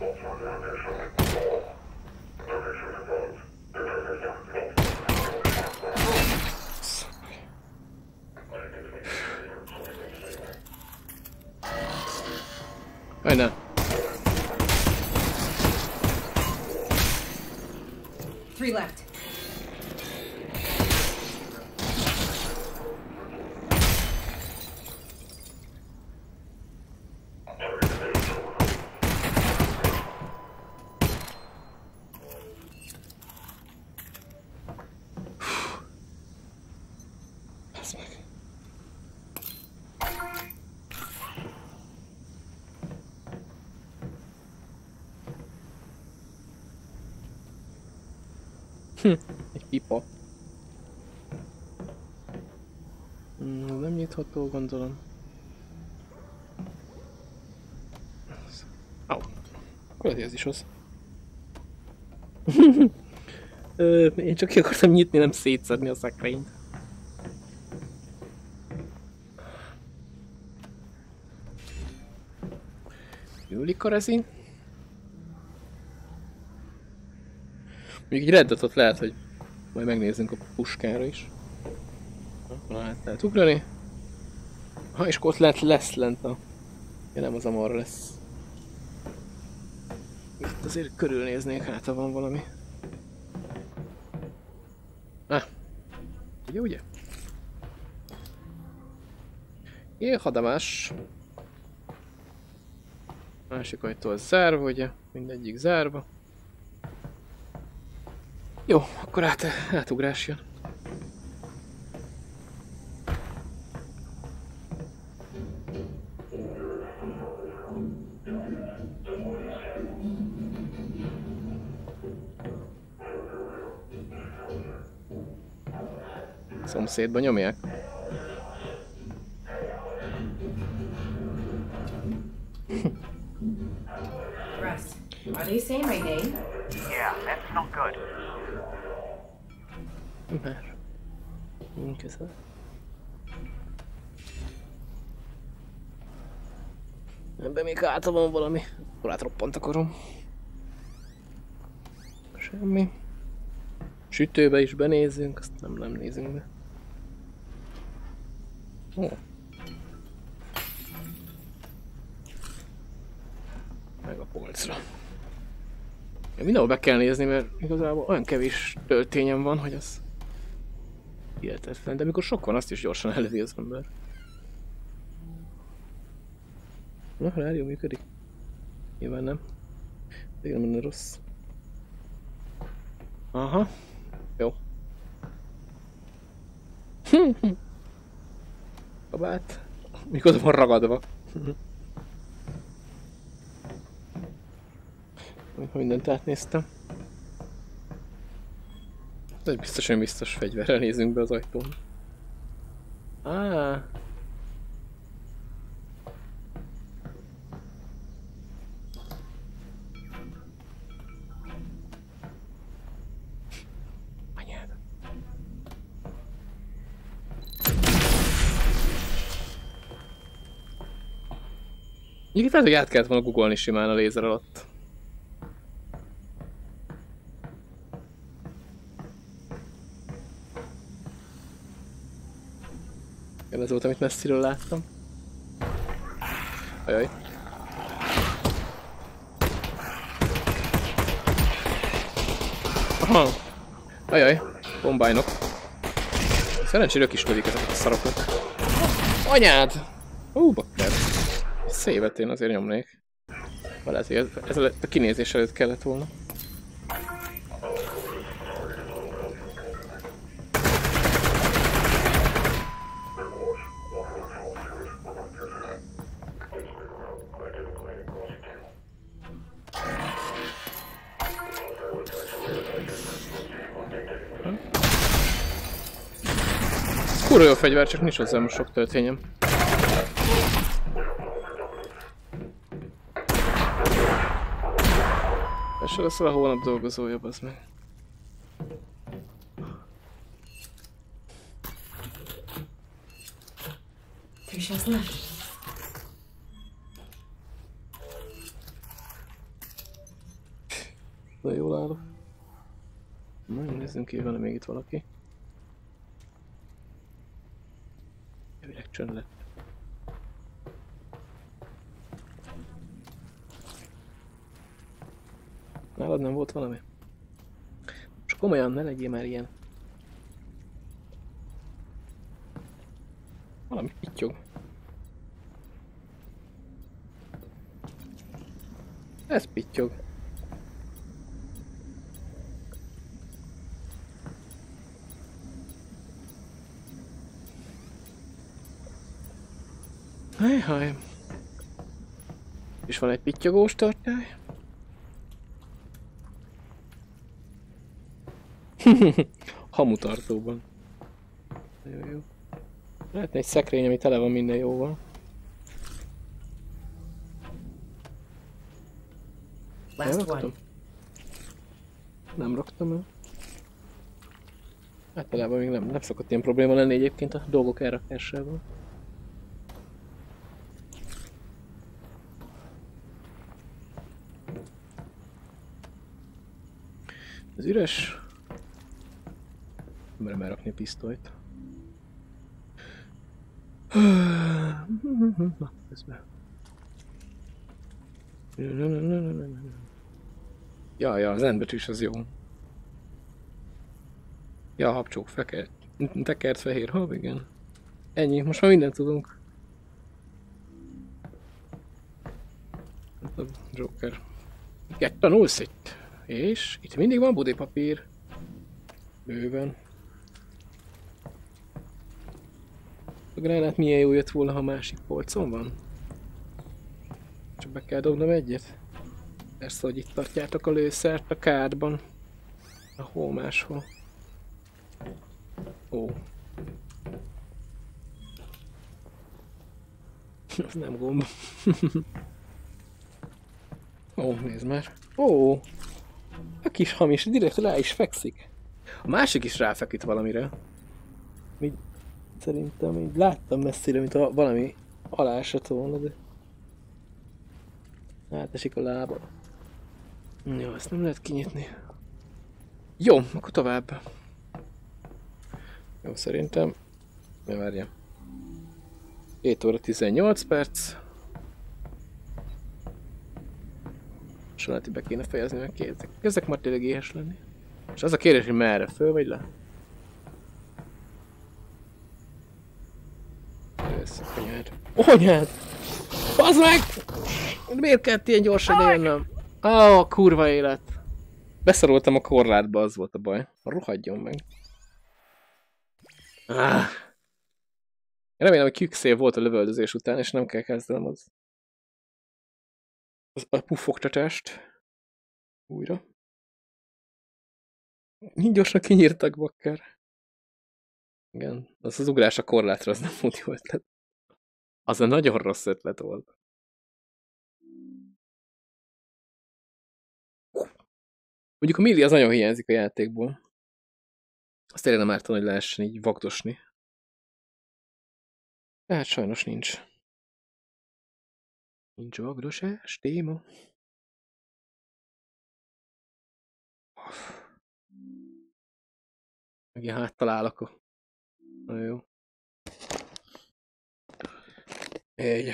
A: ne.
B: Three left.
A: Egy pipa. Nem nyitható, gondolom. Au. Akkor ez is hoz. Én csak ki akartam nyitni, nem szétszedni a szekrényt. Ülik a rezin. Még egy reddatot lehet, hogy majd megnézzünk a puskára is. Lehet ugrani. Ha, és akkor ott lesz lent a... Ja, nem az amarra lesz. Itt azért körülnéznék, hát ha van valami. Ugye? Hadamás. Másik ajtó zárva, ugye? Mindegyik zárva. Jó, akkor átugrás jön. Szomszédba nyomják.
B: Russ, are they saying my name?
C: Yeah, that's not good.
A: Már. Köszönöm. Ebben még hátra van valami. Akkor átroppant akarom. Semmi. Sütőbe is benézzünk, azt nem nézünk be. Ó. Meg a polcra. Ja, mindenhol be kell nézni, mert igazából olyan kevés töltényem van, hogy az hihetetlen. De amikor sok van, azt is gyorsan elövi az ember. Na, rádió működik? Nyilván nem. Még nem lenne rossz. Aha. Jó. Kabát. Mikor oda van ragadva. Mindent átnéztem. De biztos fegyverrel nézünk be az ajtón. Anyád. Így lehet, hogy át kellett volna googolni simán a lézer alatt. Ez volt, amit messziről láttam. Ajaj. Aha. Ajaj. Bombájnok. Szerencsére ökisködik ezeket a szarokat. Anyád! Bakker. Szévet én azért nyomnék. Lehet, hogy ez a kinézés előtt kellett volna. Kurva jó fegyver, csak nincs hozzá most sok töltényem. Ez se lesz a hónap dolgozója, bazd meg.
B: Three shots left.
A: De jól állok. Na, nézzünk ki, van-e még itt valaki. Elvileg csönd lett. Nálad nem volt valami? Most komolyan, ne legyél már ilyen. Valami pittyog. Ez pittyog. Haj. És van egy pittyogós tartály. Hamutartóban. Jó. Lehetne egy szekrény, ami tele van minden jóval. Elraktam? Nem raktam el. Általában még nem szokott ilyen probléma lenni egyébként a dolgok elrakásával. Ez üres. Nem merem elrakni a pisztolyt. Na, közben. Ja, az N-betűs az jó. Ja, habcsók, fekert. Tekert, fehér hab, igen. Ennyi, most már mindent tudunk. A Joker. Miket tanulsz itt? És itt mindig van budipapír. Bőven. A gránát milyen jó jött volna, ha másik polcon van? Csak be kell dobnom egyet. Persze, hogy itt tartjátok a lőszert a kádban. Ahol máshol. Ó. Az nem gomb. Ó, nézd már. Ó. A kis hamis direkt rá is fekszik. A másik is ráfeküdt valamire. Szerintem így láttam messzire, mint valami alá esett volna, de... átesik a lába. Jó, ezt nem lehet kinyitni. Jó, akkor tovább. Jó, szerintem... Ne várjam. 7 óra 18 perc. És lehet, hogy be kéne fejezni, meg kezdek már tényleg éhes lenni. És az a kérdés, hogy merre, föl vagy le? Ez a kanyád. Anyád! Bazd meg! Miért kellett ilyen gyorsan jönnöm? A kurva élet! Beszoroltam a korlátba, az volt a baj. Rohadjon meg. Remélem, hogy quick save volt a lövöldözés után, és nem kell kezdenem az a puffogtatást. Újra. Így gyorsan kinyírtak, bakker. Igen, az ugrás a korlátra, az nem volt jó ötlet. Az a nagyon rossz ötlet volt. Mondjuk a milli az nagyon hiányzik a játékból. Azt tényleg nem ártana, hogy lehessen így vagdosni. Tehát sajnos nincs. Nincs vagdosás téma. Meg ilyen háttal állok. Na jó. Így.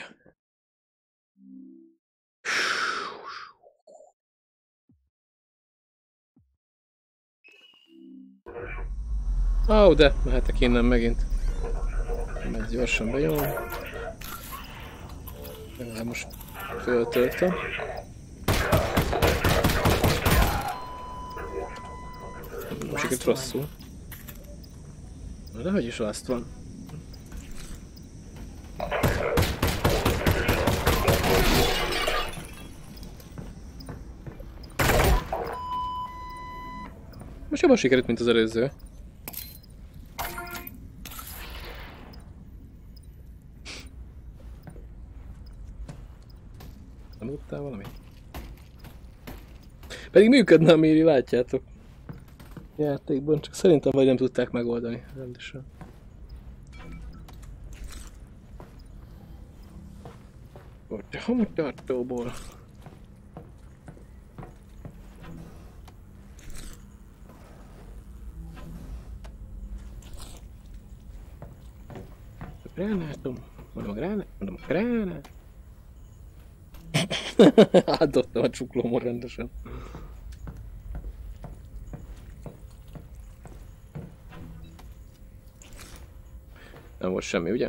A: Ó, de mehetek innen megint. Mert gyorsan bejön. Legalább most föltöltem. Most itt rosszul. De hogy is azt van? Most jobban sikerült, mint az előző. Nem tudtál valami? Pedig működne a méri, látjátok. Játékban, csak szerintem vagy nem tudták megoldani rendesen. Ott a hamutartóból. A gránátom. Mondom a gránát. Mondom a gránát. Átdobtam a csuklómon rendesen. Nem volt semmi, ugye?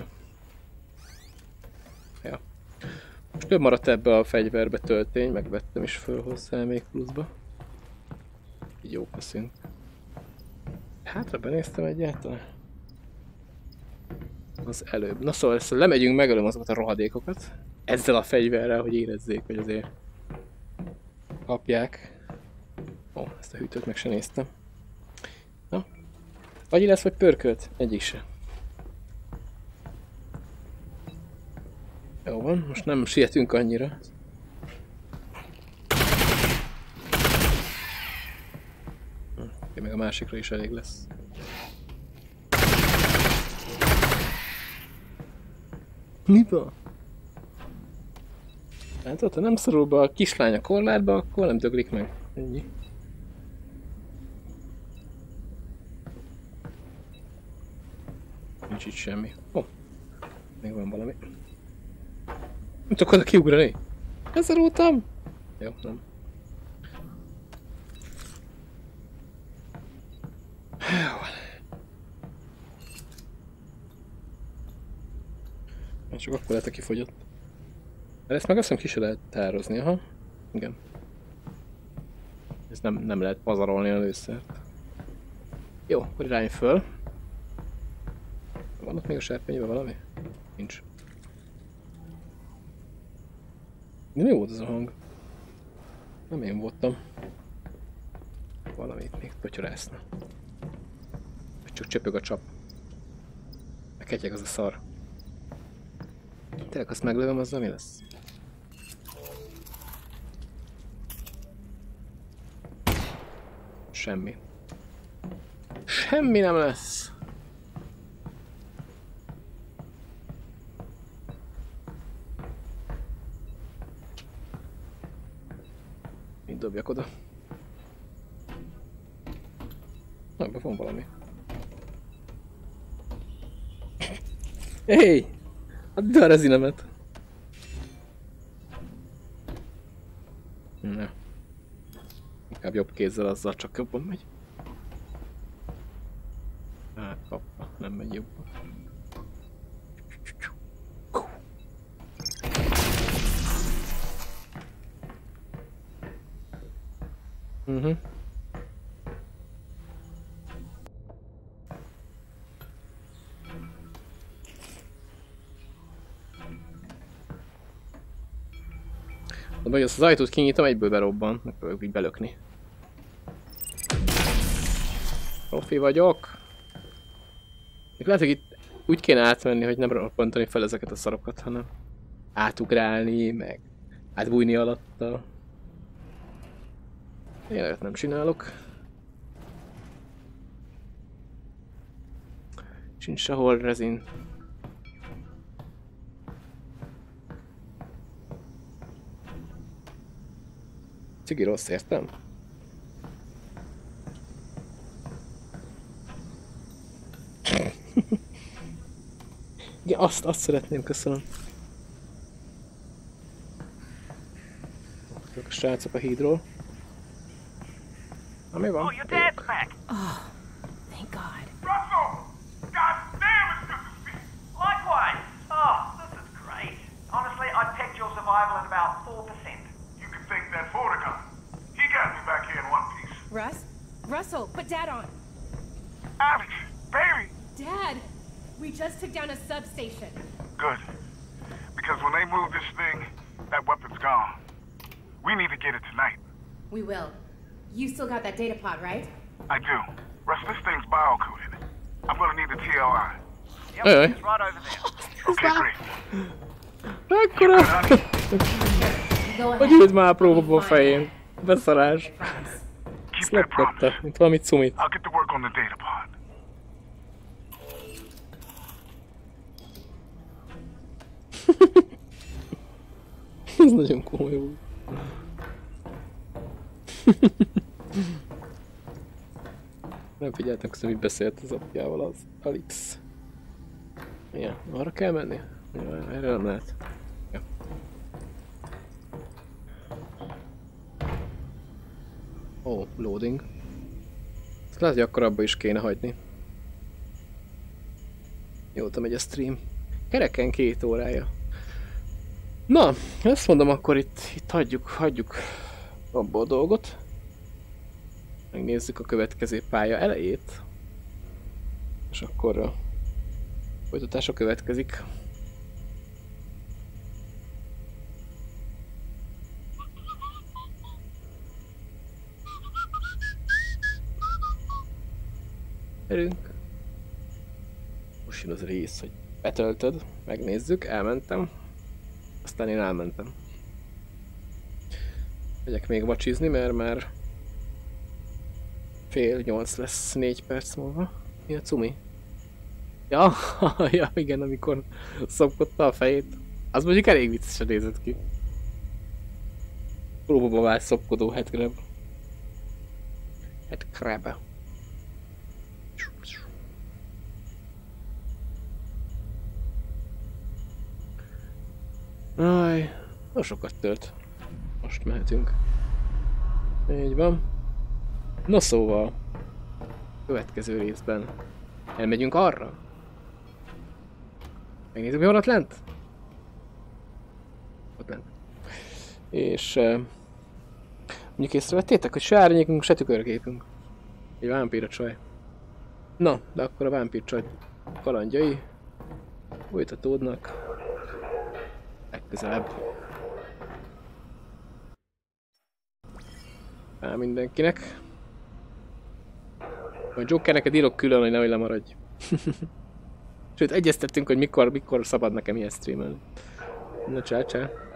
A: Ja. Most több maradt ebbe a fegyverbe töltény, megvettem is föl hozzá még pluszba. Így jó passzint. Hátra benéztem egyáltalán. Az előbb. Na szóval ezt lemegyünk, megölöm azokat a rohadékokat. Ezzel a fegyverrel, hogy érezzék, hogy azért kapják. Ó, ezt a hűtőt meg se néztem. Na. Agyi lesz, vagy pörkölt? Egyik se. Jó van, most nem sietünk annyira. Még a másikra is elég lesz. Mi van? Hát ha nem szorul be a kislány a korlátba, akkor nem döglik meg. Ennyi. Nincs itt semmi. Ó, még van valami. Nem tudok oda kiugrani. Leszorultam! Jó, nem. Csak akkor lehet, aki fogyott. De ezt meg azt hiszem ki se lehet tározni, aha. Igen. Ez nem lehet pazarolni a lőszert. Jó, akkor irány föl. Van ott még a serpenyőben valami? Nincs. Mi volt ez a hang? Nem én voltam. Valamit még pötyörászna. Vagy csak csöpög a csap. A ketyeg az a szar. Tényleg azt meglövöm, azzal mi lesz? Semmi. Semmi nem lesz! Mit dobjak oda? Na, ebben van valami. Hey! Add ide a rezinemet! Ne. Inkább jobb kézzel, azzal csak jobban megy. Hát, pappa, nem megy jobban. De az ajtót kinyitom, egyből berobban, megpróbáljuk így belökni. Profi vagyok. Még lehet, hogy itt úgy kéne átmenni, hogy nem robbantani fel ezeket a szarokat, hanem átugrálni, meg átbújni alatta. Én nem csinálok. Sincs sehol rezin. Cigi rossz, értem? Igen, azt szeretném, köszönöm. A srácok a hídról. Na mi van?
C: Oh, your dad's back!
B: Oh, thank God.
C: Russell! God damn, it's good to see you! Likewise! Oh, this is great. Honestly, I'd pegged your survival at about 4%.
E: You can thank that Fortigun. He got me back here in one piece.
B: Russ? Russell, put Dad on.
E: Alex, baby!
B: Dad, we just took down a substation.
E: Good. Because when they move this thing, that weapon's gone. We need to get it tonight.
B: We will. You still got that data pod, right?
E: I do. Russ, this thing's bio-coded. I'm gonna need the TLI.
C: Yep,
A: Hey.
C: it's right over there.
E: Okay, great.
A: Ekkora!
B: Go ahead.
A: Hogy ült már próbába a fején? Beszarás.
E: Keep that
A: Szlepkedte,
E: promise.
A: mint valami cumit.
E: I'll get to work on the data pod.
A: Ez nagyon komoly volt. Nem figyeltem közben, mit beszélt az apjával az Alex. Igen, arra kell menni? Ja, erre nem lehet. Ja. Ó, loading. Ezt lehet, hogy akkor abba is kéne hagyni. Mióta megy a stream. Kereken 2 órája. Na, ezt mondom, akkor itt hagyjuk abba a dolgot. Megnézzük a következő pálya elejét. És akkor a folytatása következik. Erünk. Most jön az a rész, hogy betöltöd, megnézzük, elmentem. Aztán én elmentem. Megyek még vacsizni, mert már 7:30 lesz 4 perc múlva. Mi a cumi? Ja, ja igen, amikor szopkodta a fejét. Az mondjuk elég viccesen nézett ki. Próbába vált szopkodó headcrab. Headcrab. Aj, sokat tölt. Most mehetünk. Így van. No szóval, következő részben elmegyünk arra. Megnézzük, mi van ott lent? Ott lent. És mondjuk észrevettétek, hogy se árnyékunk, se tükörképünk. Egy vámpír a csaj. Na, de akkor a vámpír csaj kalandjai folytatódnak legközelebb. Á, mindenkinek. Majd Joker, neked írok külön, hogy nehogy lemaradj. Sőt, egyeztettünk, hogy mikor szabad nekem ilyen streamelni. Na, csá.